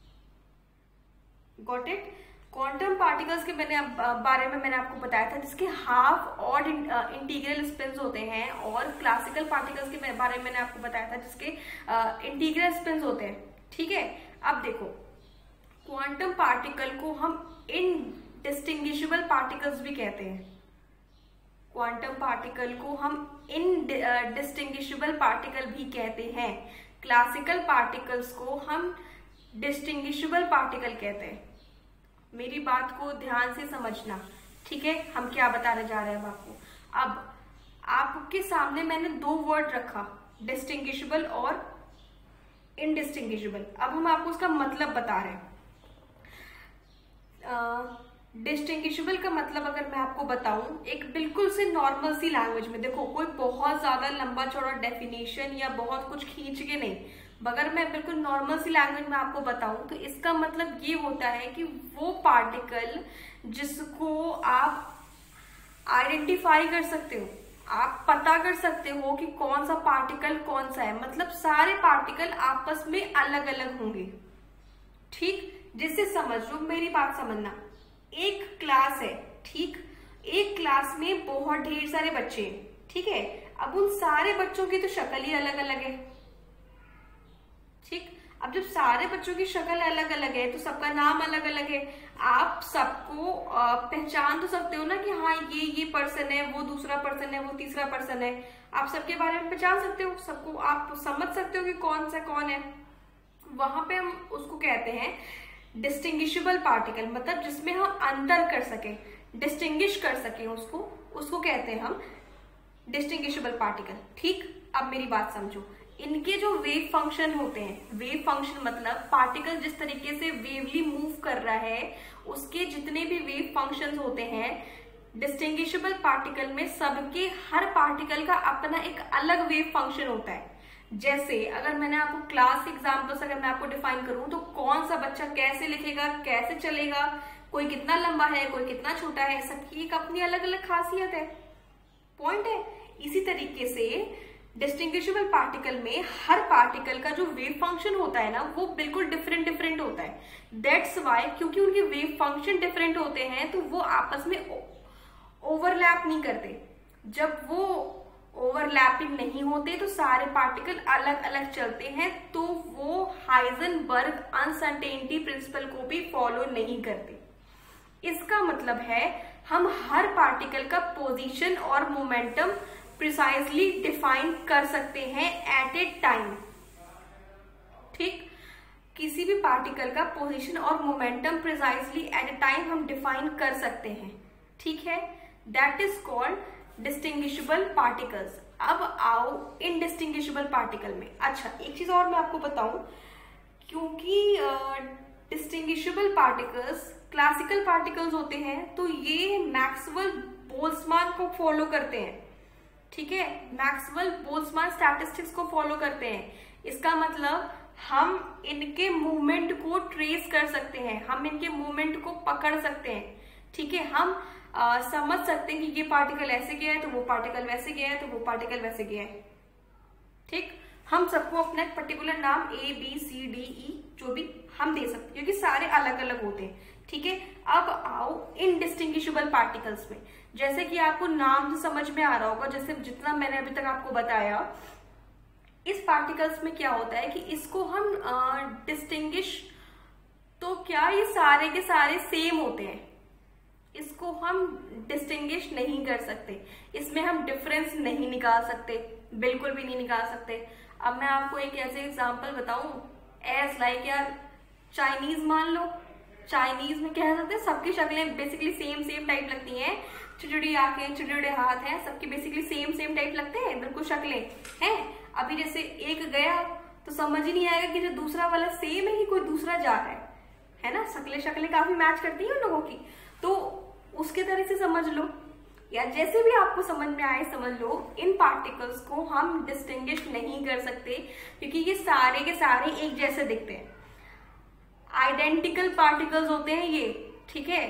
गॉट इट। क्वांटम पार्टिकल्स के बारे में मैंने आपको बताया था जिसके हाफ ऑड इंटीग्रल स्पिन्स होते हैं, और क्लासिकल पार्टिकल्स के बारे में मैंने आपको बताया था जिसके इंटीग्रल स्पिन्स होते हैं, ठीक है। अब देखो क्वांटम पार्टिकल को हम इनडिस्टिंग्विशेबल पार्टिकल्स भी कहते हैं, क्वांटम पार्टिकल को हम इनडिस्टिंग्विशेबल पार्टिकल भी कहते हैं, क्लासिकल पार्टिकल्स को हम डिस्टिंग्विशेबल पार्टिकल कहते हैं। मेरी बात को ध्यान से समझना, ठीक है, हम क्या बताने जा रहे हैं आपको। अब आपके सामने मैंने दो वर्ड रखा, डिस्टिंग्विशेबल और इनडिस्टिंग्विशेबल। अब हम आपको उसका मतलब बता रहे हैं। डिस्टिंग्विशेबल का मतलब अगर मैं आपको बताऊं एक बिल्कुल से नॉर्मल सी लैंग्वेज में, देखो कोई बहुत ज्यादा लंबा चौड़ा डेफिनेशन या बहुत कुछ खींच के नहीं, अगर मैं बिल्कुल नॉर्मल सी लैंग्वेज में आपको बताऊं तो इसका मतलब ये होता है कि वो पार्टिकल जिसको आप आइडेंटिफाई कर सकते हो, आप पता कर सकते हो कि कौन सा पार्टिकल कौन सा है, मतलब सारे पार्टिकल आपस में अलग अलग होंगे, ठीक। जिससे समझ लो, मेरी बात समझना, एक क्लास है, ठीक, एक क्लास में बहुत ढेर सारे बच्चे हैं, ठीक है। अब उन सारे बच्चों की तो शक्ल ही अलग अलग है, ठीक। अब जब सारे बच्चों की शक्ल अलग अलग है तो सबका नाम अलग अलग है, आप सबको पहचान तो सकते हो ना कि हाँ ये पर्सन है, वो दूसरा पर्सन है, वो तीसरा पर्सन है, आप सबके बारे में पहचान सकते हो, सबको आप समझ सकते हो कि कौन सा कौन है। वहां पे हम उसको कहते हैं डिस्टिंग्विशेबल पार्टिकल, मतलब जिसमें हम अंतर कर सके, डिस्टिंग्विश कर सके उसको कहते हैं हम डिस्टिंग्विशेबल पार्टिकल, ठीक। अब मेरी बात समझो, इनके जो वेव फंक्शन होते हैं, वेव फंक्शन मतलब पार्टिकल जिस तरीके से वेवली मूव कर रहा है उसके जितने भी वेव फंक्शंस होते हैं डिस्टिंग्विशेबल पार्टिकल में, सबके हर पार्टिकल का अपना एक अलग वेव फंक्शन होता है। जैसे अगर मैंने आपको क्लास एग्जाम्पल्स अगर मैं आपको डिफाइन करूं तो कौन सा बच्चा कैसे लिखेगा, कैसे चलेगा, कोई कितना लंबा है, कोई कितना छोटा है, सबकी एक अपनी अलग अलग खासियत है, पॉइंट है। इसी तरीके से डिस्टिंग्विशेबल पार्टिकल में हर पार्टिकल का जो वेव फंक्शन होता है ना वो बिल्कुल डिफरेंट होता है। दैट्स वाई, क्योंकि उनके वेव फंक्शन डिफरेंट होते हैं तो वो आपस में ओवरलैप नहीं करते। जब वो ओवरलैपिंग नहीं होते तो सारे पार्टिकल अलग अलग चलते हैं, तो वो हाइजेनबर्ग अनसर्टेनिटी प्रिंसिपल को भी फॉलो नहीं करते। इसका मतलब है हम हर पार्टिकल का पोजीशन और मोमेंटम प्रिसाइजली डिफाइन कर सकते हैं एट ए टाइम, ठीक। किसी भी पार्टिकल का पोजीशन और momentum precisely at a time हम डिफाइन कर सकते हैं, ठीक है। That is called distinguishable particles. अब आओ इनडिस्टिंग्विशेबल पार्टिकल में। अच्छा, एक चीज और मैं आपको बताऊं, क्योंकि डिस्टिंग्विशेबल पार्टिकल्स क्लासिकल पार्टिकल्स होते हैं तो ये मैक्सवेल बोल्ट्जमान को फॉलो करते हैं, ठीक है, मैक्सवेल बोल्ट्जमान स्टैटिस्टिक्स को फॉलो करते हैं। इसका मतलब हम इनके मूवमेंट को ट्रेस कर सकते हैं, हम इनके मूवमेंट को पकड़ सकते हैं, ठीक है। हम समझ सकते हैं कि ये पार्टिकल ऐसे गया है तो वो पार्टिकल वैसे गया है तो वो पार्टिकल वैसे गया है, ठीक। हम सबको अपना एक पर्टिकुलर नाम A B C D E जो भी हम दे सकते हैं क्योंकि सारे अलग अलग होते हैं, ठीक है, अब आओ इनडिस्टिंग्विशेबल पार्टिकल्स में। जैसे कि आपको नाम से समझ में आ रहा होगा, जैसे जितना मैंने अभी तक आपको बताया, इस पार्टिकल्स में क्या होता है कि इसको हम डिस्टिंग्विश, तो क्या ये सारे के सारे सेम होते हैं, इसको हम डिस्टिंग्विश नहीं कर सकते, इसमें हम डिफरेंस नहीं निकाल सकते, बिल्कुल भी नहीं निकाल सकते। अब मैं आपको एक ऐसे एग्जांपल बताऊं, एज लाइक यार चाइनीज मान लो, चाइनीज में कह सकते हैं सबकी शक्लें बेसिकली सेम टाइप लगती हैं, छोटी छोटी आंखें, छोटे छोटे हाथ हैं, सबके बेसिकली सेम टाइप लगते हैं, बिल्कुल शक्लें हैं। अभी जैसे एक गया तो समझ ही नहीं आएगा कि जो दूसरा वाला सेम है कि कोई दूसरा जा रहा है ना, शक्लें काफी मैच करती हैं उन लोगों की, तो उसके तरह से समझ लो, या जैसे भी आपको समझ में आए समझ लो, इन पार्टिकल्स को हम डिस्टिंग्विश नहीं कर सकते क्योंकि ये सारे के सारे एक जैसे दिखते हैं, आइडेंटिकल पार्टिकल्स होते हैं ये, ठीक है।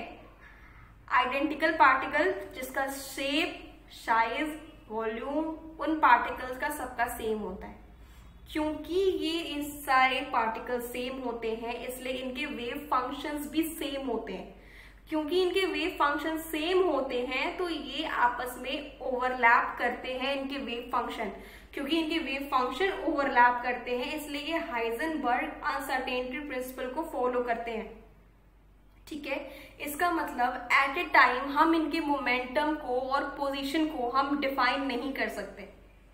आइडेंटिकल पार्टिकल जिसका शेप, साइज, वॉल्यूम उन पार्टिकल्स का सबका सेम होता है। क्योंकि ये सारे पार्टिकल्स सेम होते हैं इसलिए इनके वेव फंक्शंस भी सेम होते हैं। क्योंकि इनके वेव फंक्शन सेम होते हैं तो ये आपस में ओवरलैप करते हैं, इनके वेव फंक्शन, क्योंकि इनके वेव फंक्शन ओवरलैप करते हैं इसलिए ये हाइजेनबर्ग अनसर्टेनिटी प्रिंसिपल को फॉलो करते हैं, ठीक है। इसका मतलब एट ए टाइम हम इनके मोमेंटम को और पोजीशन को हम डिफाइन नहीं कर सकते,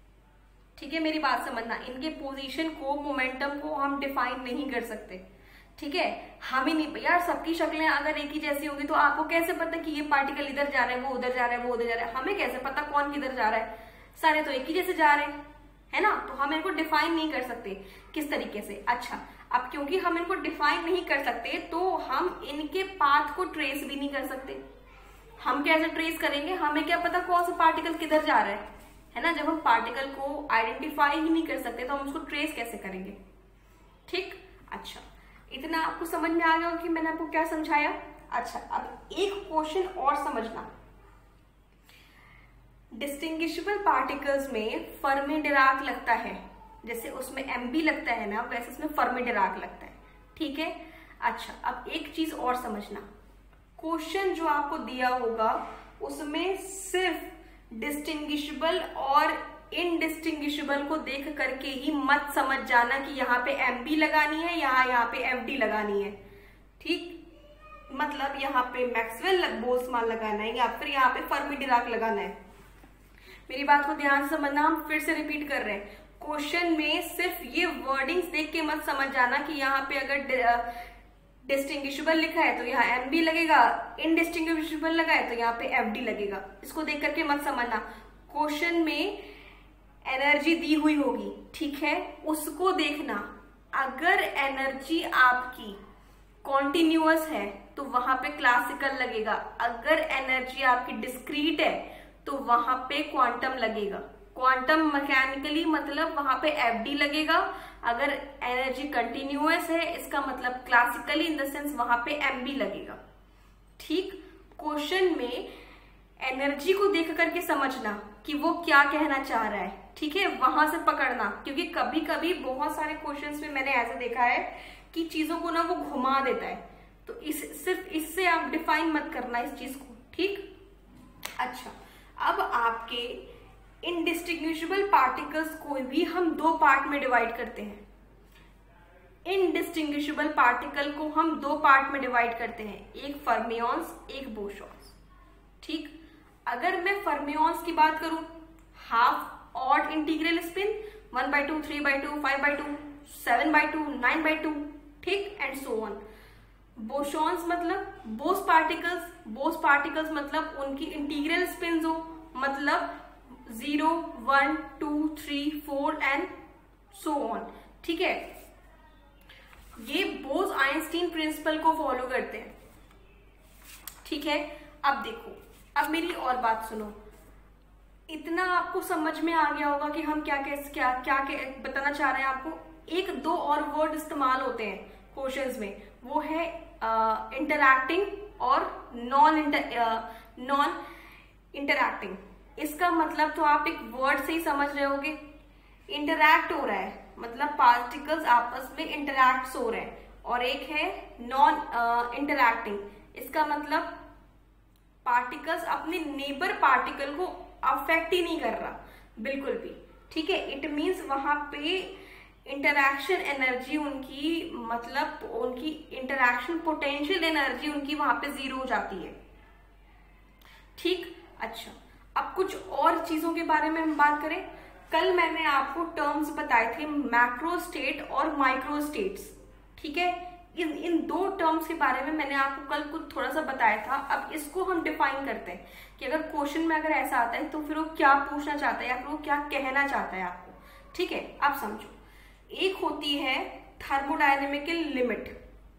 ठीक है, मेरी बात समझना, इनके पोजीशन को, मोमेंटम को हम डिफाइन नहीं कर सकते, ठीक है। हम ही नहीं यार, सबकी शक्लें अगर एक ही जैसी होंगी तो आपको कैसे पता कि ये पार्टिकल इधर जा रहा है, वो उधर जा रहा है, वो उधर जा रहा है, हमें कैसे पता कौन किधर जा रहा है, सारे तो एक ही जैसे जा रहे हैं, है ना, तो हम इनको डिफाइन नहीं कर सकते किस तरीके से। अच्छा, अब क्योंकि हम इनको डिफाइन नहीं कर सकते तो हम इनके पाथ को ट्रेस भी नहीं कर सकते। हम कैसे ट्रेस करेंगे, हमें क्या पता कौन सा पार्टिकल किधर जा रहा है ना, जब हम पार्टिकल को आइडेंटिफाई ही नहीं कर सकते तो हम उसको ट्रेस कैसे करेंगे, ठीक। अच्छा, इतना आपको समझ में आ गया कि मैंने आपको क्या समझाया। अच्छा, अब एक क्वेश्चन और समझना, डिस्टिंग्विशेबल पार्टिकल्स में फर्मी डिराक लगता है, जैसे उसमें एमबी लगता है ना, वैसे इसमें फर्मी डिराक लगता है, ठीक है। अच्छा, अब एक चीज और समझना, क्वेश्चन जो आपको दिया होगा उसमें सिर्फ डिस्टिंग्विशेबल और इनडिस्टिंग्विशेबल को देख करके ही मत समझ जाना कि यहाँ पे एमबी लगानी है, यहाँ पे एफडी लगानी है, ठीक। मतलब यहाँ पे मैक्सवेल बोल्ट्जमान लगाना है या फिर यहाँ पे फर्मी डिराक लगाना है। मेरी बात को ध्यान से समझना, हम फिर से रिपीट कर रहे हैं, क्वेश्चन में सिर्फ ये वर्डिंग्स देख के मत समझ जाना कि यहाँ पे अगर डिस्टिंग्विशेबल लिखा है तो यहाँ एमबी लगेगा, इनडिस्टिंग्विशेबल लगा है तो यहाँ पे एफडी लगेगा, इसको देख करके मत समझना। क्वेश्चन में एनर्जी दी हुई होगी, ठीक है, उसको देखना, अगर एनर्जी आपकी कॉन्टिन्यूअस है तो वहां पे क्लासिकल लगेगा, अगर एनर्जी आपकी डिस्क्रीट है तो वहां पे क्वांटम लगेगा, क्वांटम मैकेनिकली मतलब वहां पे एफडी लगेगा। अगर एनर्जी कंटिन्यूअस है इसका मतलब क्लासिकली इन द सेंस वहां पे एमबी लगेगा, ठीक। क्वेश्चन में एनर्जी को देख करके समझना कि वो क्या कहना चाह रहा है, ठीक है, वहां से पकड़ना, क्योंकि कभी कभी बहुत सारे क्वेश्चंस में मैंने ऐसा देखा है कि चीजों को ना वो घुमा देता है, तो सिर्फ इससे आप डिफाइन मत करना इस चीज को, ठीक। अच्छा, अब आपके इनडिस्टिंग्विशेबल पार्टिकल्स को भी हम दो पार्ट में डिवाइड करते हैं। इनडिस्टिंग्विशेबल पार्टिकल को हम दो पार्ट में डिवाइड करते हैं, एक फर्मियॉन्स, एक बोसॉन्स, ठीक। अगर मैं फर्मियॉन्स की बात करूं, हाफ ऑड इंटीग्रल स्पिन 1/2, 3/2, 5/2, 7/2, 9/2, ठीक, एंड सो ऑन। बोसॉन्स मतलब बोस पार्टिकल्स मतलब उनकी इंटीग्रल स्पिन हो, मतलब 0, 1, 2, 3, 4 एंड सो ऑन, ठीक है। ये बोस आइंस्टीन प्रिंसिपल को फॉलो करते हैं, ठीक है। अब देखो, अब मेरी और बात सुनो, इतना आपको समझ में आ गया होगा कि हम क्या बताना चाह रहे हैं आपको। एक दो और वर्ड इस्तेमाल होते हैं क्वेश्चंस में, वो है इंटरैक्टिंग और नॉन इंटरैक्टिंग। इसका मतलब तो आप एक वर्ड से ही समझ रहे होगे, इंटरैक्ट हो रहा है मतलब पार्टिकल्स आपस में इंटरैक्ट हो रहे हैं, और एक है नॉन इंटरैक्टिंग, इसका मतलब पार्टिकल्स अपने नेबर पार्टिकल को अफेक्ट ही नहीं कर रहा बिल्कुल भी, ठीक है। इट मीन्स वहां पे इंटरैक्शन एनर्जी उनकी, मतलब उनकी इंटरैक्शन पोटेंशियल एनर्जी उनकी वहां पे 0 हो जाती है, ठीक। अच्छा, अब कुछ और चीजों के बारे में हम बात करें। कल मैंने आपको टर्म्स बताए थे मैक्रो स्टेट और माइक्रो स्टेट्स, ठीक है। इन दो टर्म्स के बारे में मैंने आपको कल कुछ थोड़ा सा बताया था। अब इसको हम डिफाइन करते हैं कि अगर क्वेश्चन में अगर ऐसा आता है तो फिर वो क्या पूछना चाहता है या फिर वो क्या कहना चाहता है आपको, ठीक है। आप समझो, एक होती है थर्मोडायनेमिकल लिमिट,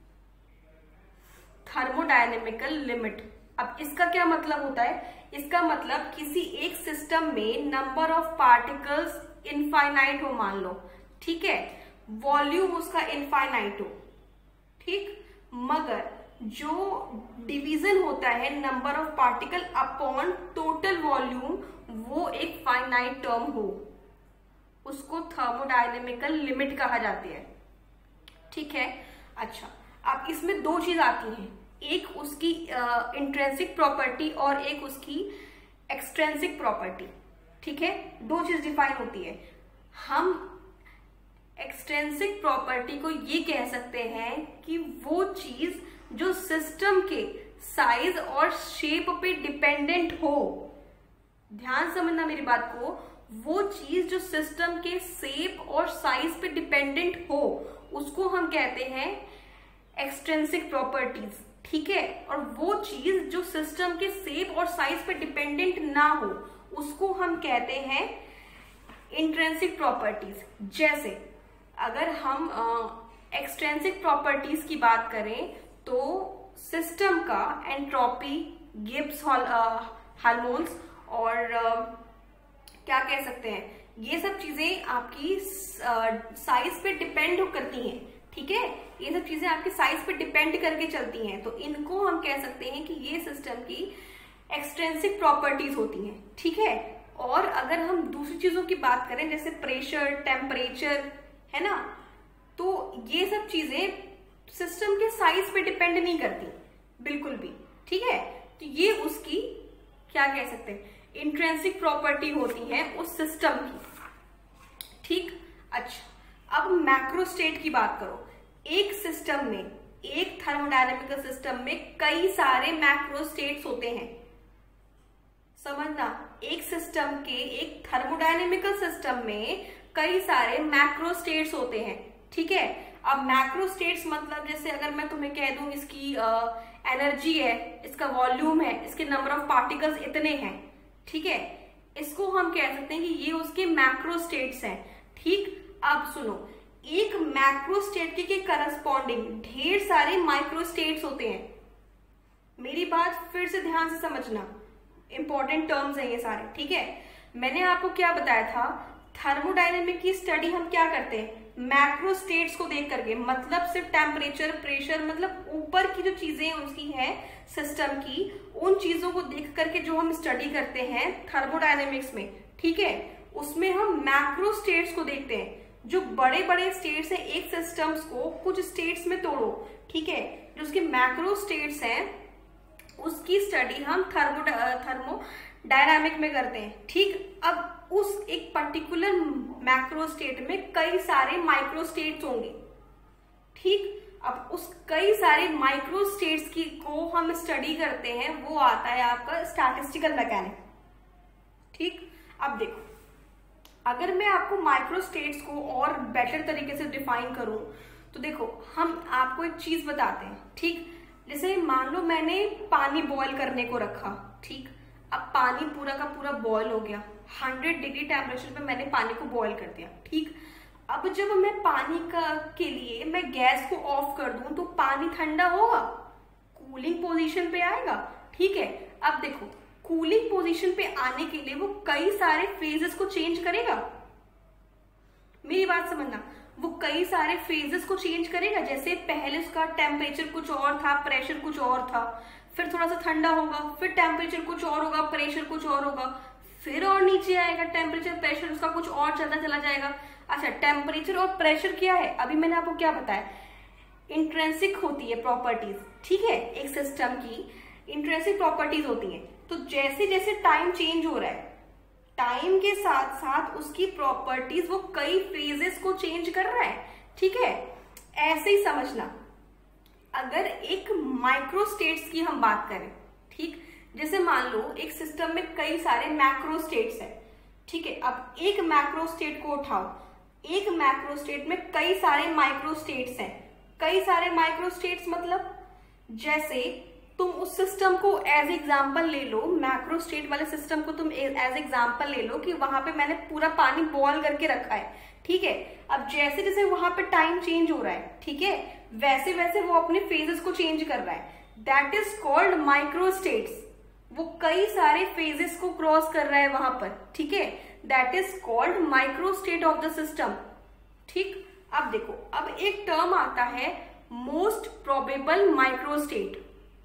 थर्मोडायनेमिकल लिमिट। अब इसका क्या मतलब होता है? इसका मतलब किसी एक सिस्टम में नंबर ऑफ पार्टिकल्स इनफाइनाइट हो, मान लो, ठीक है, वॉल्यूम उसका इनफाइनाइट हो, ठीक, मगर जो डिवीजन होता है number of particle upon total volume वो एक फाइनाइट टर्म हो, उसको थर्मोडायनेमिकल लिमिट कहा जाती है, ठीक है। अच्छा, अब इसमें दो चीज आती हैं, एक उसकी इंट्रिंसिक प्रॉपर्टी और एक उसकी एक्सट्रिंसिक प्रॉपर्टी, ठीक है। दो चीज डिफाइन होती है। हम एक्सट्रिंसिक प्रॉपर्टी को ये कह सकते हैं कि वो चीज जो सिस्टम के साइज और शेप पे डिपेंडेंट हो, ध्यान समझना मेरी बात को, वो चीज जो सिस्टम के शेप और साइज पे डिपेंडेंट हो उसको हम कहते हैं एक्सट्रिंसिक प्रॉपर्टीज, ठीक है। और वो चीज जो सिस्टम के शेप और साइज पे डिपेंडेंट ना हो उसको हम कहते हैं इंट्रिंसिक प्रॉपर्टीज। जैसे अगर हम एक्सट्रिंसिक प्रॉपर्टीज की बात करें तो सिस्टम का एंट्रोपी, गिब्स हार्मोन्स और क्या कह सकते हैं, ये सब चीजें आपकी साइज पे डिपेंड करती हैं, ठीक है। ये सब चीजें आपके साइज पे डिपेंड करके चलती हैं, तो इनको हम कह सकते हैं कि ये सिस्टम की एक्सट्रिंसिक प्रॉपर्टीज होती हैं, ठीक है। और अगर हम दूसरी चीजों की बात करें जैसे प्रेशर, टेम्परेचर, है ना, तो ये सब चीजें सिस्टम के साइज पे डिपेंड नहीं करती बिल्कुल भी, ठीक है। तो ये उसकी क्या कह सकते हैं, इंट्रिंसिक प्रॉपर्टी होती है उस सिस्टम की, ठीक। अच्छा, अब मैक्रो स्टेट की बात करो। एक सिस्टम में, एक थर्मोडायनेमिकल सिस्टम में कई सारे मैक्रो स्टेट्स होते हैं, समझना। एक सिस्टम के, एक थर्मोडायनेमिकल सिस्टम में कई सारे मैक्रो स्टेट्स होते हैं, ठीक है। अब मैक्रो स्टेट्स मतलब जैसे अगर मैं तुम्हें कह दूं इसकी एनर्जी है, इसका वॉल्यूम है, इसके नंबर ऑफ पार्टिकल्स इतने हैं, ठीक है, इसको हम कह सकते हैं कि ये उसके मैक्रो स्टेट्स हैं, ठीक। अब सुनो, एक मैक्रो स्टेट के करस्पॉन्डिंग ढेर सारे माइक्रो स्टेट्स होते हैं। मेरी बात फिर से ध्यान से समझना, इंपॉर्टेंट टर्म्स हैं ये सारे, ठीक है। मैंने आपको क्या बताया था, थर्मोडायनेमिक की स्टडी हम क्या करते हैं, मैक्रो स्टेट्स को देख करके, मतलब सिर्फ टेम्परेचर, प्रेशर, मतलब ऊपर की जो चीजें उसकी है सिस्टम की, उन चीजों को देख करके जो हम स्टडी करते हैं थर्मोडायनेमिक्स में, ठीक है, उसमें हम मैक्रो स्टेट्स को देखते हैं। जो बड़े बड़े स्टेट्स हैं एक सिस्टम्स को कुछ स्टेट्स में तोड़ो, ठीक है, जो उसके मैक्रो स्टेट्स हैं उसकी स्टडी हम थर्मोडायनामिक में करते हैं, ठीक। अब उस एक पर्टिकुलर मैक्रो स्टेट में कई सारे माइक्रो स्टेट्स होंगे, ठीक। अब उस कई सारे माइक्रो स्टेट्स की को हम स्टडी करते हैं, वो आता है आपका स्टैटिस्टिकल मैकेनिक, ठीक। अब देखो, अगर मैं आपको माइक्रो स्टेट्स को और बेटर तरीके से डिफाइन करूं तो देखो, हम आपको एक चीज बताते हैं, ठीक। जैसे मान लो मैंने पानी बॉईल करने को रखा, ठीक। अब पानी पूरा का पूरा बॉईल हो गया, 100 डिग्री टेम्परेचर पे मैंने पानी को बॉईल कर दिया, ठीक। अब जब मैं पानी के लिए मैं गैस को ऑफ कर दूं तो पानी ठंडा होगा, कूलिंग पोजीशन पे आएगा, ठीक है। अब देखो, कूलिंग पोजीशन पे आने के लिए वो कई सारे फेजेस को चेंज करेगा, मेरी बात समझना, वो कई सारे फेजेस को चेंज करेगा। जैसे पहले उसका टेम्परेचर कुछ और था, प्रेशर कुछ और था, फिर थोड़ा सा ठंडा होगा, फिर टेम्परेचर कुछ और होगा, प्रेशर कुछ और होगा, फिर और नीचे आएगा टेम्परेचर, प्रेशर उसका कुछ और चलता चला जाएगा। अच्छा, टेम्परेचर और प्रेशर क्या है, अभी मैंने आपको क्या बताया, इंट्रिंसिक होती है प्रॉपर्टीज, ठीक है, एक सिस्टम की इंट्रिंसिक प्रॉपर्टीज होती हैं। तो जैसे जैसे टाइम चेंज हो रहा है, टाइम के साथ साथ उसकी प्रॉपर्टीज वो कई फेजेस को चेंज कर रहा है, ठीक है। ऐसे ही समझना, अगर एक माइक्रो स्टेट्स की हम बात करें, ठीक, जैसे मान लो एक सिस्टम में कई सारे मैक्रो स्टेट्स है, ठीक है। अब एक मैक्रो स्टेट को उठाओ, एक मैक्रो स्टेट में कई सारे माइक्रो स्टेट्स हैं। कई सारे माइक्रो स्टेट्स मतलब जैसे तुम उस सिस्टम को एज एग्जांपल ले लो, मैक्रो स्टेट वाले सिस्टम को तुम एज एग्जांपल ले लो कि वहां पे मैंने पूरा पानी बॉयल करके रखा है, ठीक है। अब जैसे जैसे वहां पे टाइम चेंज हो रहा है, ठीक है, वैसे वैसे वो अपने फेजेस को चेंज कर रहा है, that is called micro states. वो कई सारे फेजेस को क्रॉस कर रहा है वहां पर, ठीक है, that is called micro state of the system, ठीक। अब देखो, अब एक टर्म आता है most probable micro state.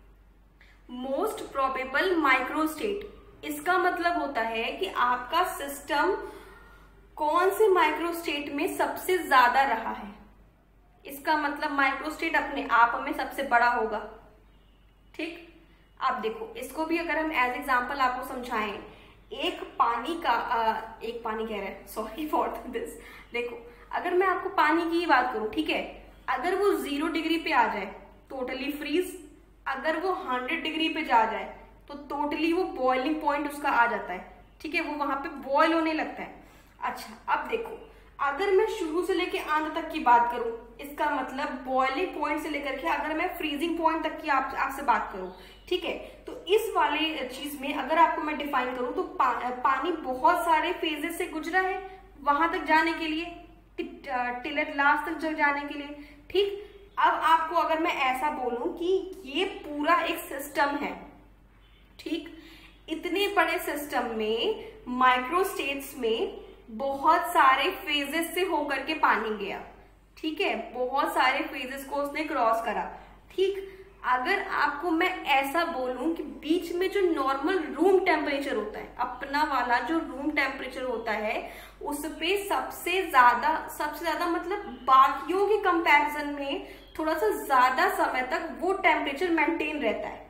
Most probable micro state, इसका मतलब होता है कि आपका सिस्टम कौन से माइक्रो स्टेट में सबसे ज्यादा रहा है। इसका मतलब माइक्रो स्टेट अपने आप में सबसे बड़ा होगा, ठीक। आप देखो, इसको भी अगर हम एज एग्जांपल आपको समझाएं, एक पानी कह रहे हैं, सॉरी फॉर दिस। देखो, अगर मैं आपको पानी की बात करूं, ठीक है, अगर वो 0 डिग्री पे आ जाए टोटली फ्रीज, अगर वो 100 डिग्री पे जा जाए तो टोटली वो बॉइलिंग पॉइंट उसका आ जाता है, ठीक है, वो वहां पे बॉयल होने लगता है। अच्छा, अब देखो, अगर मैं शुरू से लेके अंत तक की बात करूं, इसका मतलब बॉइलिंग पॉइंट से लेकर के अगर मैं फ्रीजिंग पॉइंट तक की आपसे बात करूं, ठीक है, तो इस वाले चीज में अगर आपको मैं डिफाइन करूं तो पानी बहुत सारे फेजेस से गुजरा है वहां तक जाने के लिए, टिल एट लास्ट तक जाने के लिए, ठीक। अब आपको अगर मैं ऐसा बोलूं कि ये पूरा एक सिस्टम है, ठीक, इतने बड़े सिस्टम में माइक्रो स्टेट्स में बहुत सारे फेजेस से होकर के पानी गया, ठीक है, बहुत सारे फेजेस को उसने क्रॉस करा, ठीक। अगर आपको मैं ऐसा बोलूं कि बीच में जो नॉर्मल रूम टेम्परेचर होता है, अपना वाला जो रूम टेम्परेचर होता है, उस पे सबसे ज्यादा मतलब बाकियों के कंपैरिजन में थोड़ा सा ज्यादा समय तक वो टेम्परेचर मेंटेन रहता है,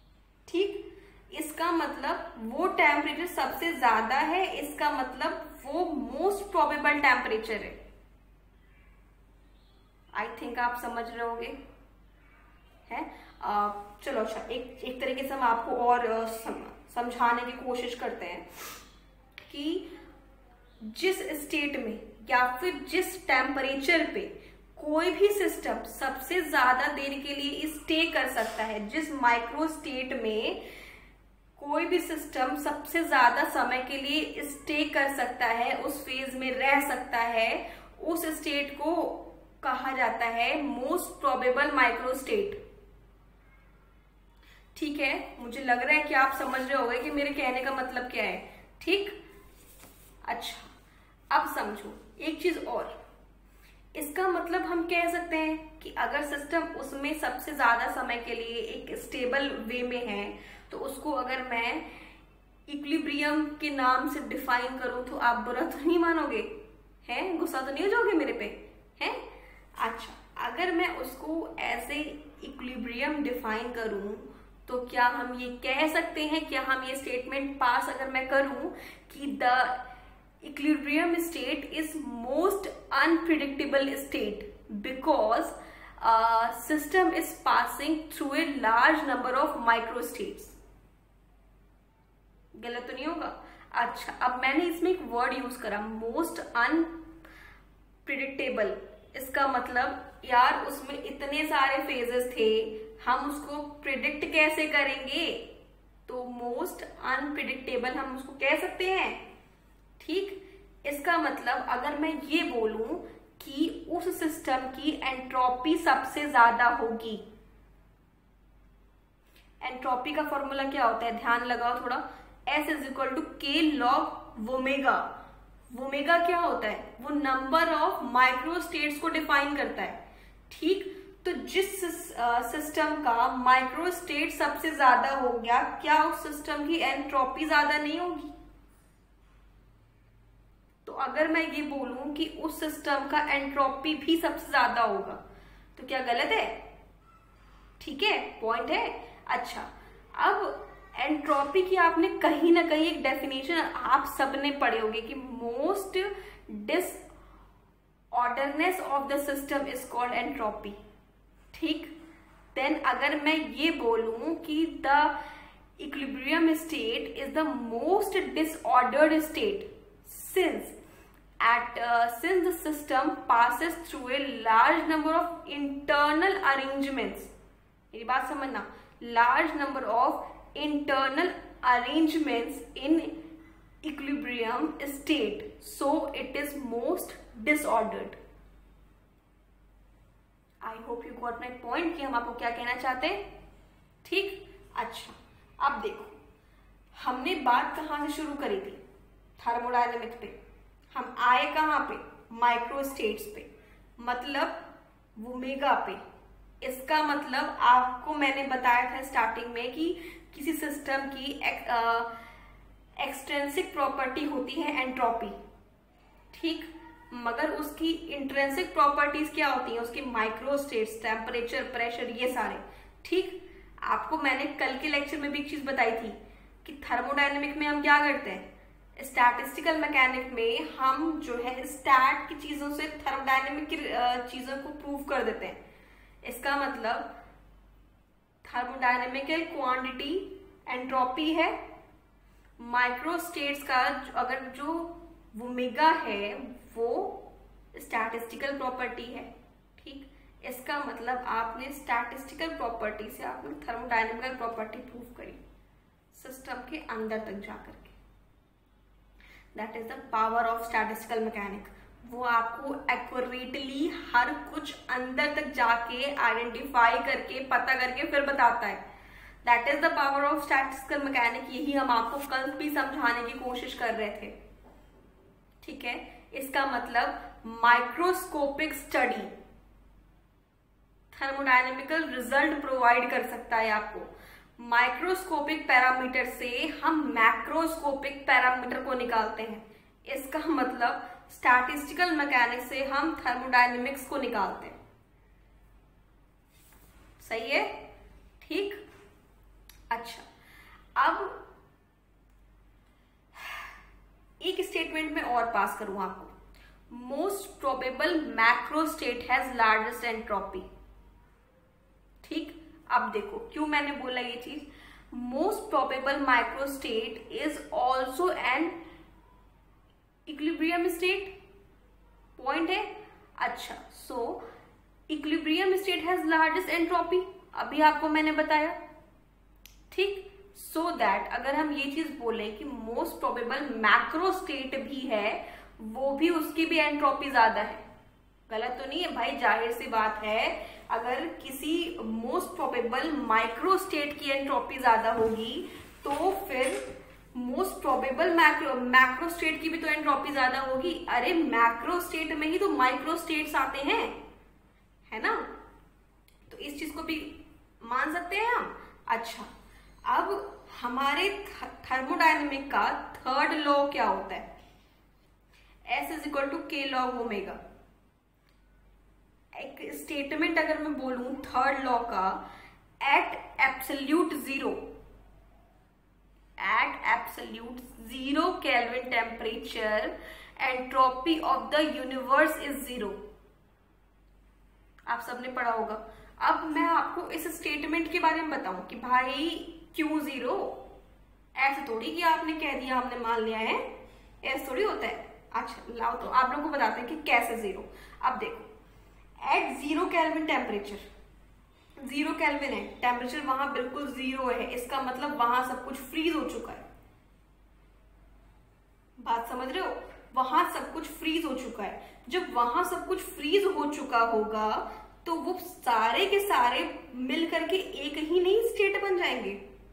ठीक। इसका मतलब वो टेम्परेचर सबसे ज्यादा है, इसका मतलब वो मोस्ट प्रोबेबल टेम्परेचर है। आई थिंक आप समझ रहे होंगे, है। चलो, अच्छा, एक तरीके से हम आपको और समझाने की कोशिश करते हैं कि जिस स्टेट में या फिर जिस टेम्परेचर पे कोई भी सिस्टम सबसे ज्यादा देर के लिए स्टे कर सकता है, जिस माइक्रो स्टेट में कोई भी सिस्टम सबसे ज्यादा समय के लिए स्टे कर सकता है, उस फेज में रह सकता है, उस स्टेट को कहा जाता है मोस्ट प्रोबेबल माइक्रो स्टेट, ठीक है। मुझे लग रहा है कि आप समझ रहे होंगे कि मेरे कहने का मतलब क्या है, ठीक। अच्छा, अब समझो एक चीज और, इसका मतलब हम कह सकते हैं कि अगर सिस्टम उसमें सबसे ज्यादा समय के लिए एक स्टेबल वे में है, तो उसको अगर मैं इक्विलिब्रियम के नाम से डिफाइन करूं तो आप बुरा तो नहीं मानोगे, हैं, गुस्सा तो नहीं हो जाओगे मेरे पे, हैं। अच्छा, अगर मैं उसको ऐसे इक्विलिब्रियम डिफाइन करूं तो क्या हम ये कह सकते हैं, क्या हम ये स्टेटमेंट पास अगर मैं करूं कि the equilibrium state is most unpredictable state because system is passing through a large number of micro states. गलत तो नहीं होगा। अच्छा, अब मैंने इसमें एक वर्ड यूज करा मोस्ट अनप्रिडिक्टेबल, इसका मतलब यार उसमें इतने सारे फेजेस थे, हम उसको प्रिडिक्ट कैसे करेंगे, तो मोस्ट अनप्रिडिक्टेबल हम उसको कह सकते हैं, ठीक। इसका मतलब अगर मैं ये बोलूं कि उस सिस्टम की एंट्रोपी सबसे ज्यादा होगी, एंट्रोपी का फॉर्मूला क्या होता है, ध्यान लगाओ थोड़ा, S is equal to k log omega. Omega क्या होता है, वो नंबर ऑफ माइक्रो स्टेट्स को डिफाइन करता है, ठीक। तो जिस सिस्टम का माइक्रो स्टेट सबसे ज्यादा हो गया, क्या उस सिस्टम की एंट्रोपी ज्यादा नहीं होगी। तो अगर मैं ये बोलूं कि उस सिस्टम का एंट्रोपी भी सबसे ज्यादा होगा, तो क्या गलत है? ठीक है, पॉइंट है। अच्छा, अब एंट्रोपी की आपने कहीं ना कहीं एक डेफिनेशन आप सबने पढ़े होंगे कि most disorderness of the system is called entropy. ठीक, देन अगर मैं ये बोलूं कि the equilibrium state is the most disordered state since the system passes through a large number of internal arrangements, मेरी बात समझना, large number of internal arrangements in equilibrium state, so it is most disordered. I hope you got my point कि हम आपको क्या कहना चाहते हैं। ठीक, अच्छा, अब देखो हमने बात कहां से शुरू करी थी? थर्मोडायनेमिक्स पे। हम आए कहां पे? माइक्रो स्टेट्स पे, मतलब ओमेगा पे। इसका मतलब आपको मैंने बताया था स्टार्टिंग में कि किसी सिस्टम की एक्सट्रिंसिक प्रॉपर्टी होती है एंट्रोपी। ठीक, मगर उसकी इंट्रिंसिक प्रॉपर्टीज क्या होती हैं? उसकी माइक्रो स्टेट्स, टेम्परेचर, प्रेशर, ये सारे। ठीक, आपको मैंने कल के लेक्चर में भी एक चीज बताई थी कि थर्मोडायनेमिक में हम क्या करते हैं, स्टैटिस्टिकल मैकेनिक में हम जो है स्टैट की चीजों से थर्मोडायनेमिक की चीजों को प्रूव कर देते हैं। इसका मतलब थर्मोडायनेमिकल क्वांटिटी एंट्रोपी है, माइक्रो स्टेट्स का अगर जो ओमेगा है वो स्टैटिस्टिकल प्रॉपर्टी है। ठीक, इसका मतलब आपने स्टैटिस्टिकल प्रॉपर्टी से आपने थर्मोडायनेमिकल प्रॉपर्टी प्रूव करी सिस्टम के अंदर तक जाकर के। That is the power of statistical mechanic. वो आपको एक्यूरेटली हर कुछ अंदर तक जाके आइडेंटिफाई करके पता करके फिर बताता है। That is the power of statistical mechanic. यही हम आपको कल भी समझाने की कोशिश कर रहे थे। ठीक है, इसका मतलब microscopic study thermodynamical result provide कर सकता है आपको। माइक्रोस्कोपिक पैरामीटर से हम मैक्रोस्कोपिक पैरामीटर को निकालते हैं। इसका मतलब स्टैटिस्टिकल मैकेनिक्स से हम थर्मोडायनेमिक्स को निकालते हैं। सही है? ठीक, अच्छा, अब एक स्टेटमेंट में और पास करूं आपको। Most probable macro state has largest entropy. ठीक, अब देखो क्यों मैंने बोला ये चीज। Most probable micro state is also an equilibrium state. Point है। अच्छा, so equilibrium state has largest entropy, अभी आपको मैंने बताया। ठीक, सो दैट अगर हम ये चीज बोले कि मोस्ट प्रोबेबल मैक्रो स्टेट भी है, वो भी उसकी भी एंट्रोपी ज्यादा है। गलत तो नहीं है भाई, जाहिर सी बात है अगर किसी मोस्ट प्रोबेबल माइक्रो स्टेट की एंट्रोपी ज्यादा होगी तो फिर मोस्ट प्रोबेबल मैक्रो स्टेट की भी तो एंट्रोपी ज्यादा होगी। अरे मैक्रो स्टेट में ही तो माइक्रो स्टेट्स आते हैं, है ना? तो इस चीज को भी मान सकते हैं हम। अच्छा, अब हमारे थर्मोडायनेमिक का थर्ड लॉ क्या होता है? S is equal to k log omega. एक स्टेटमेंट अगर मैं बोलूं थर्ड लॉ का, at absolute zero kelvin temperature entropy of the universe is zero. आप सबने पढ़ा होगा। अब मैं आपको इस स्टेटमेंट के बारे में बताऊं कि भाई क्यों जीरो। ऐसे थोड़ी कि आपने कह दिया हमने मान लिया है, ऐसे थोड़ी होता है। अच्छा लाओ, तो आप लोगों को बताते हैं कि कैसे जीरो। अब देखो, at zero kelvin temperature, zero kelvin है टेम्परेचर, वहां बिल्कुल जीरो है। इसका मतलब वहां सब कुछ फ्रीज हो चुका है। बात समझ रहे हो? वहां सब कुछ फ्रीज हो चुका है। जब वहां सब कुछ फ्रीज हो चुका होगा तो वो सारे के सारे मिल करके एक ही नहीं स्टेट बन जाएंगे।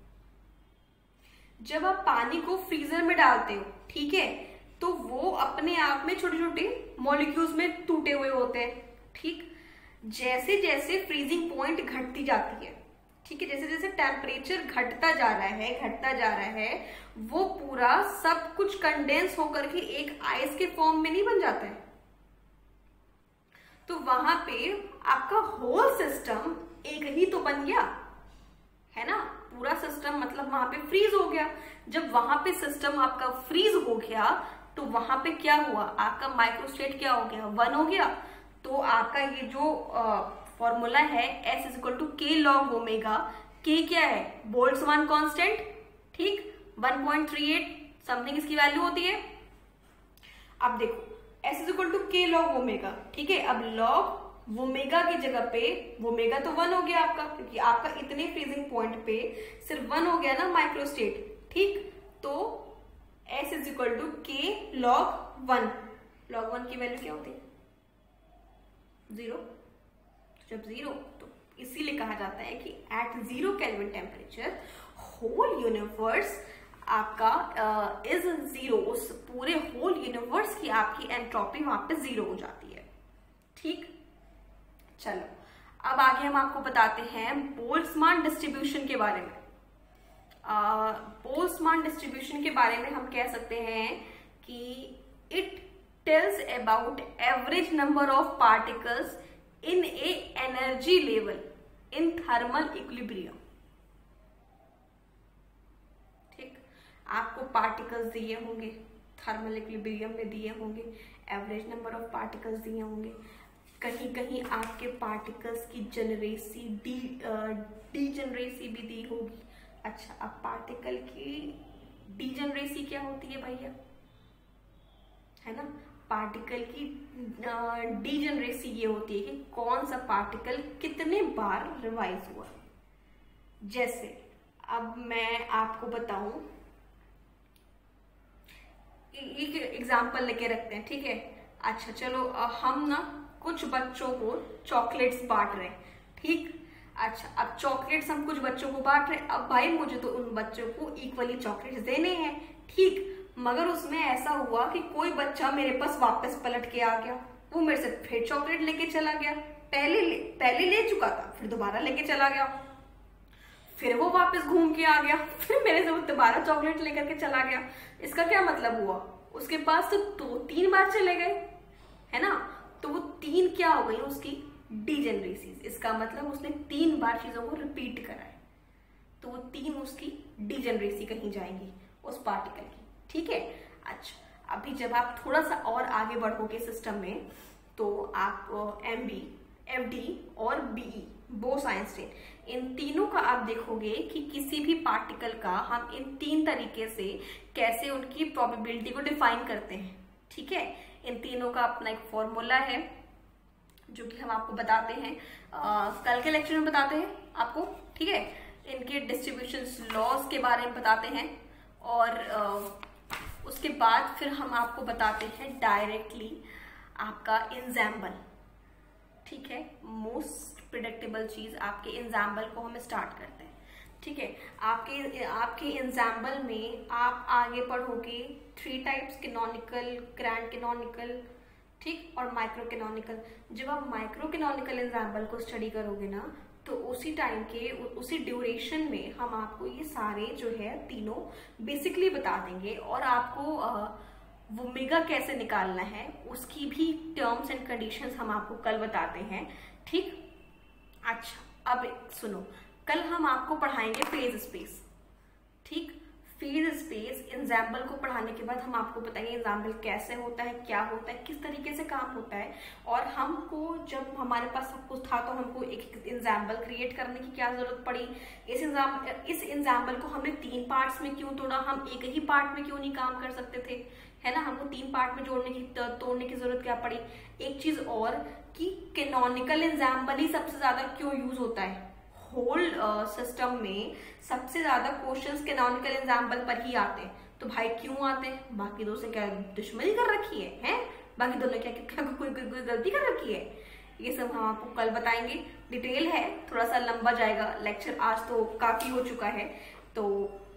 जब आप पानी को फ्रीजर में डालते हो, ठीक है, तो वो अपने आप में छोटे छोटे मॉलिक्यूल्स में टूटे हुए होते हैं। ठीक, जैसे जैसे फ्रीजिंग पॉइंट घटती जाती है, ठीक है, जैसे जैसे टेम्परेचर घटता जा रहा है, वो पूरा सब कुछ कंडेंस होकर के एक आइस के फॉर्म में नहीं बन जाता है। तो वहां पे आपका होल सिस्टम एक ही तो बन गया है ना, पूरा सिस्टम मतलब वहां पे फ्रीज हो गया। जब वहां पे सिस्टम आपका फ्रीज हो गया तो वहां पे क्या हुआ, आपका माइक्रोस्टेट क्या हो गया, 1 हो गया। तो आपका ये जो फॉर्मूला है S is equal to k log omega, k क्या है, बोल्ट्जमान कांस्टेंट, ठीक, 1.38 समथिंग इसकी वैल्यू होती है। अब देखो S is equal to k log omega, ठीक है। अब लॉग ओमेगा की जगह पे ओमेगा तो 1 हो गया आपका, क्योंकि आपका इतने फ्रीजिंग पॉइंट पे सिर्फ 1 हो गया ना माइक्रोस्टेट, ठीक। तो S is equal to k log 1, log 1 की वैल्यू क्या होती है, 0। जब 0 तो इसीलिए कहा जाता है कि at 0 kelvin temperature whole universe आपका इज 0, उस पूरे होल यूनिवर्स की आपकी एंट्रोपी वहां पे 0 हो जाती है, ठीक। चलो अब आगे हम आपको बताते हैं बोल्ट्जमान डिस्ट्रीब्यूशन के बारे में। बोल्ट्जमान डिस्ट्रीब्यूशन के बारे में हम कह सकते हैं कि it tells about average number of particles in a energy level in thermal equilibrium, ठीक। आपको पार्टिकल्स दिए होंगे, थर्मल इक्विलिब्रियम में दिए होंगे, एवरेज नंबर ऑफ पार्टिकल्स दिए होंगे, कहीं कहीं आपके पार्टिकल्स की डीजेनरेसी भी दी होगी। अच्छा, अब पार्टिकल की डीजेनरेसी क्या होती है भैया, है ना, पार्टिकल की डीजेनरेसी ये होती है कि कौन सा पार्टिकल कितने बार रिवाइज हुआ। जैसे अब मैं आपको बताऊं, एक एग्जांपल लेके रखते हैं, ठीक है। अच्छा चलो, हम ना कुछ बच्चों को चॉकलेट्स बांट रहे हैं, ठीक। अच्छा, अब चॉकलेट्स हम कुछ बच्चों को बांट रहे हैं, अब भाई मुझे तो उन बच्चों को इक्वली चॉकलेट्स देने हैं, ठीक। मगर उसमें ऐसा हुआ कि कोई बच्चा मेरे पास वापस पलट के आ गया, वो मेरे से फिर चॉकलेट लेके चला गया, पहले ले चुका था, फिर दोबारा लेके चला गया, फिर वो वापस घूम के आ गया, फिर मेरे से वो दोबारा चॉकलेट लेकर के चला गया। इसका क्या मतलब हुआ, उसके पास तो 3 बार चले गए, है ना। तो वो 3 क्या हो गई उसकी डीजेनरेसीज, इसका मतलब उसने 3 बार चीजों को रिपीट करा है, तो वो 3 उसकी डीजेनरेसी कहीं जाएंगी उस पार्टिकल की, ठीक है। अच्छा, अभी जब आप थोड़ा सा और आगे बढ़ोगे सिस्टम में, तो आप MB, FD और BE बोस आइंस्टीन, इन तीनों का आप देखोगे कि किसी भी पार्टिकल का हम इन 3 तरीके से कैसे उनकी प्रोबेबिलिटी को डिफाइन करते हैं, ठीक है। इन तीनों का अपना एक फॉर्मूला है जो कि हम आपको बताते हैं, कल के लेक्चर में बताते हैं आपको, ठीक है। इनके डिस्ट्रीब्यूशन लॉज के बारे में बताते हैं, और उसके बाद फिर हम आपको बताते हैं डायरेक्टली आपका एंसेम्बल, ठीक है। मोस्ट प्रिडिक्टेबल चीज आपके एंसेम्बल को हम स्टार्ट करते हैं, ठीक है। आपके एंसेम्बल में आप आगे पढ़ोगे 3 टाइप्स, कैनोनिकल, ग्रैंड कैनोनिकल, ठीक, और माइक्रो कैनोनिकल। जब आप माइक्रो कैनोनिकल एंसेम्बल को स्टडी करोगे ना, तो उसी टाइम के उसी ड्यूरेशन में हम आपको ये सारे जो है तीनों बेसिकली बता देंगे, और आपको ओमेगा कैसे निकालना है उसकी भी टर्म्स एंड कंडीशंस हम आपको कल बताते हैं, ठीक। अच्छा, अब सुनो, कल हम आपको पढ़ाएंगे फेज स्पेस, ठीक। फेज स्पेस एंसेम्बल को पढ़ाने के बाद हम आपको बताएंगे एंसेम्बल कैसे होता है, क्या होता है, किस तरीके से काम होता है, और हमको जब हमारे पास सब कुछ था तो हमको एक एंसेम्बल क्रिएट करने की क्या जरूरत पड़ी, इस एंसेम्बल को हमने 3 पार्ट्स में क्यों तोड़ा, हम एक ही पार्ट में क्यों नहीं काम कर सकते थे, है ना, हमको 3 पार्ट में तोड़ने की जरूरत क्या पड़ी। एक चीज और कि कैनोनिकल एंसेम्बल ही सबसे ज्यादा क्यों यूज होता है, होल सिस्टम में सबसे ज्यादा क्वेश्चंस कैनोनिकल एंसेम्बल पर ही आते हैं। तो भाई क्यों आते हैं, बाकी दो से क्या दुश्मनी कर रखी है, हैं? बाकी दोनों क्या कोई गलती कर रखी है, ये सब हम आपको कल बताएंगे। डिटेल है, थोड़ा सा लंबा जाएगा लेक्चर, आज तो काफी हो चुका है, तो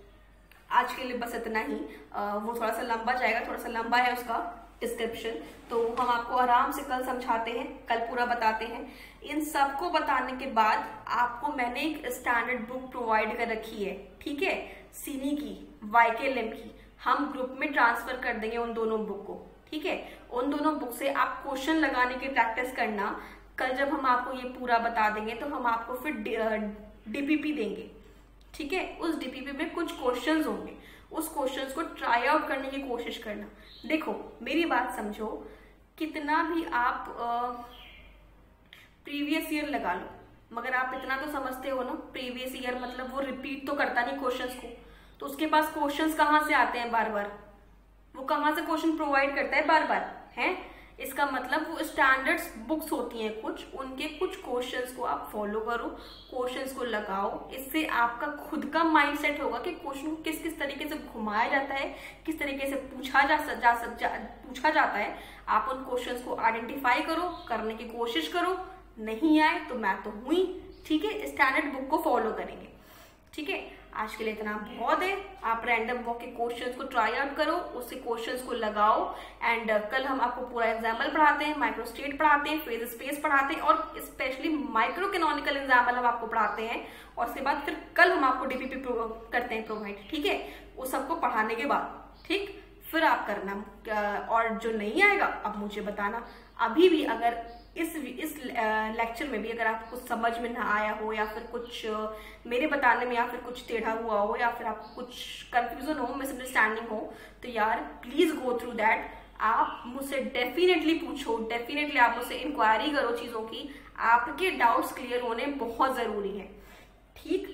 आज के लिए बस इतना ही। वो थोड़ा सा लंबा जाएगा, थोड़ा सा लंबा है उसका डिस्क्रिप्शन, तो हम आपको आराम से कल समझाते हैं, कल पूरा बताते हैं। इन सबको बताने के बाद आपको मैंने एक स्टैंडर्ड बुक प्रोवाइड कर रखी है, ठीक है, सीनी की, YKLM की, हम ग्रुप में ट्रांसफर कर देंगे उन दोनों बुक को, ठीक है। उन दोनों बुक से आप क्वेश्चन लगाने की प्रैक्टिस करना। कल जब हम आपको ये पूरा बता देंगे तो हम आपको फिर डीपीपी देंगे, ठीक है। उस डीपीपी में कुछ क्वेश्चंस होंगे, उस क्वेश्चंस को ट्राई आउट करने की कोशिश करना। देखो मेरी बात समझो, कितना भी आप प्रीवियस ईयर लगा लो, मगर आप इतना तो समझते हो ना, प्रीवियस ईयर मतलब वो रिपीट तो करता नहीं क्वेश्चंस को, तो उसके पास क्वेश्चंस कहाँ से आते हैं बार बार, वो कहाँ से क्वेश्चन प्रोवाइड करता है बार बार, है। इसका मतलब वो स्टैंडर्ड्स बुक्स होती हैं कुछ, उनके कुछ क्वेश्चंस को आप फॉलो करो, क्वेश्चंस को लगाओ। इससे आपका खुद का माइंड सेट होगा कि क्वेश्चन को किस किस तरीके से घुमाया जाता है, किस तरीके से पूछा जाता है। आप उन क्वेश्चंस को आइडेंटिफाई करो, करने की कोशिश करो, नहीं आए तो मैं तो हुई, ठीक है। स्टैंडर्ड बुक को फॉलो करेंगे, ठीक है। आज के लिए इतना बहुत है। आप रैंडम वॉक के क्वेश्चंस को ट्राई आउट करो, उससे क्वेश्चंस को लगाओ, एंड कल हम आपको पूरा एग्जाम्पल पढ़ाते हैं, माइक्रोस्टेट पढ़ाते हैं, फेज स्पेस पढ़ाते हैं, और स्पेशली माइक्रो कैनोनिकल एग्जाम्पल हम आपको पढ़ाते हैं। और उसके बाद फिर कल हम आपको डीपीपी करते हैं प्रोवाइड, ठीक है। वो सबको पढ़ाने के बाद, ठीक, फिर आप करना। और जो नहीं आएगा अब मुझे बताना। अभी भी अगर इस लेक्चर में भी अगर आपको कुछ समझ में ना आया हो, या फिर कुछ मेरे बताने में या फिर कुछ टेढ़ा हुआ हो, या फिर आपको कुछ कंफ्यूजन हो, मिसअंडरस्टैंडिंग हो, तो यार प्लीज गो थ्रू दैट। आप मुझसे डेफिनेटली पूछो, डेफिनेटली आप मुझसे इंक्वायरी करो चीजों की। आपके डाउट्स क्लियर होने बहुत जरूरी है, ठीक।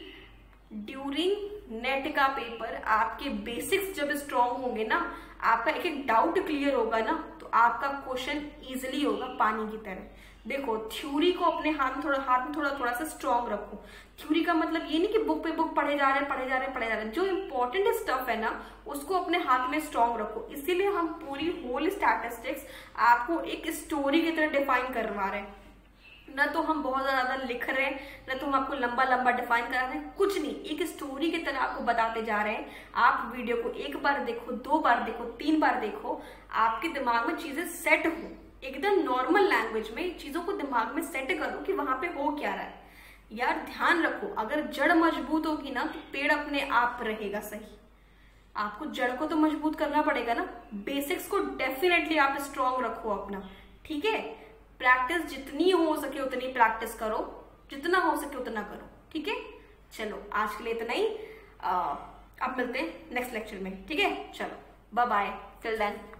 ड्यूरिंग नेट का पेपर आपके बेसिक्स जब स्ट्रांग होंगे ना, आपका एक एक डाउट क्लियर होगा ना, तो आपका क्वेश्चन इजीली होगा पानी की तरह। देखो थ्योरी को अपने हाथ में थोड़ा सा स्ट्रांग रखो। थ्योरी का मतलब ये नहीं कि बुक पे बुक पढ़े जा रहे हैं। जो इंपॉर्टेंट स्टफ है ना, उसको अपने हाथ में स्ट्रांग रखो। इसीलिए हम पूरी होल स्टैटिस्टिक्स आपको एक स्टोरी की तरह डिफाइन करवा रहे हैं। न तो हम बहुत ज्यादा लिख रहे हैं, न तो हम आपको लंबा लंबा डिफाइन करा रहे हैं, कुछ नहीं, एक स्टोरी की तरह आपको बताते जा रहे हैं। आप वीडियो को एक बार देखो, 2 बार देखो, 3 बार देखो, आपके दिमाग में चीजें सेट हो, एकदम नॉर्मल लैंग्वेज में चीजों को दिमाग में सेट करो कि वहां पे हो क्या रहा है। यार ध्यान रखो, अगर जड़ मजबूत होगी ना तो पेड़ अपने आप रहेगा सही। आपको जड़ को तो मजबूत करना पड़ेगा ना। बेसिक्स को डेफिनेटली आप स्ट्रांग रखो अपना, ठीक है। प्रैक्टिस जितनी हो सके उतनी प्रैक्टिस करो, जितना हो सके उतना करो, ठीक है। चलो आज के लिए इतना ही। अब मिलते हैं नेक्स्ट लेक्चर में, ठीक है। चलो बाय बाय, टिल देन।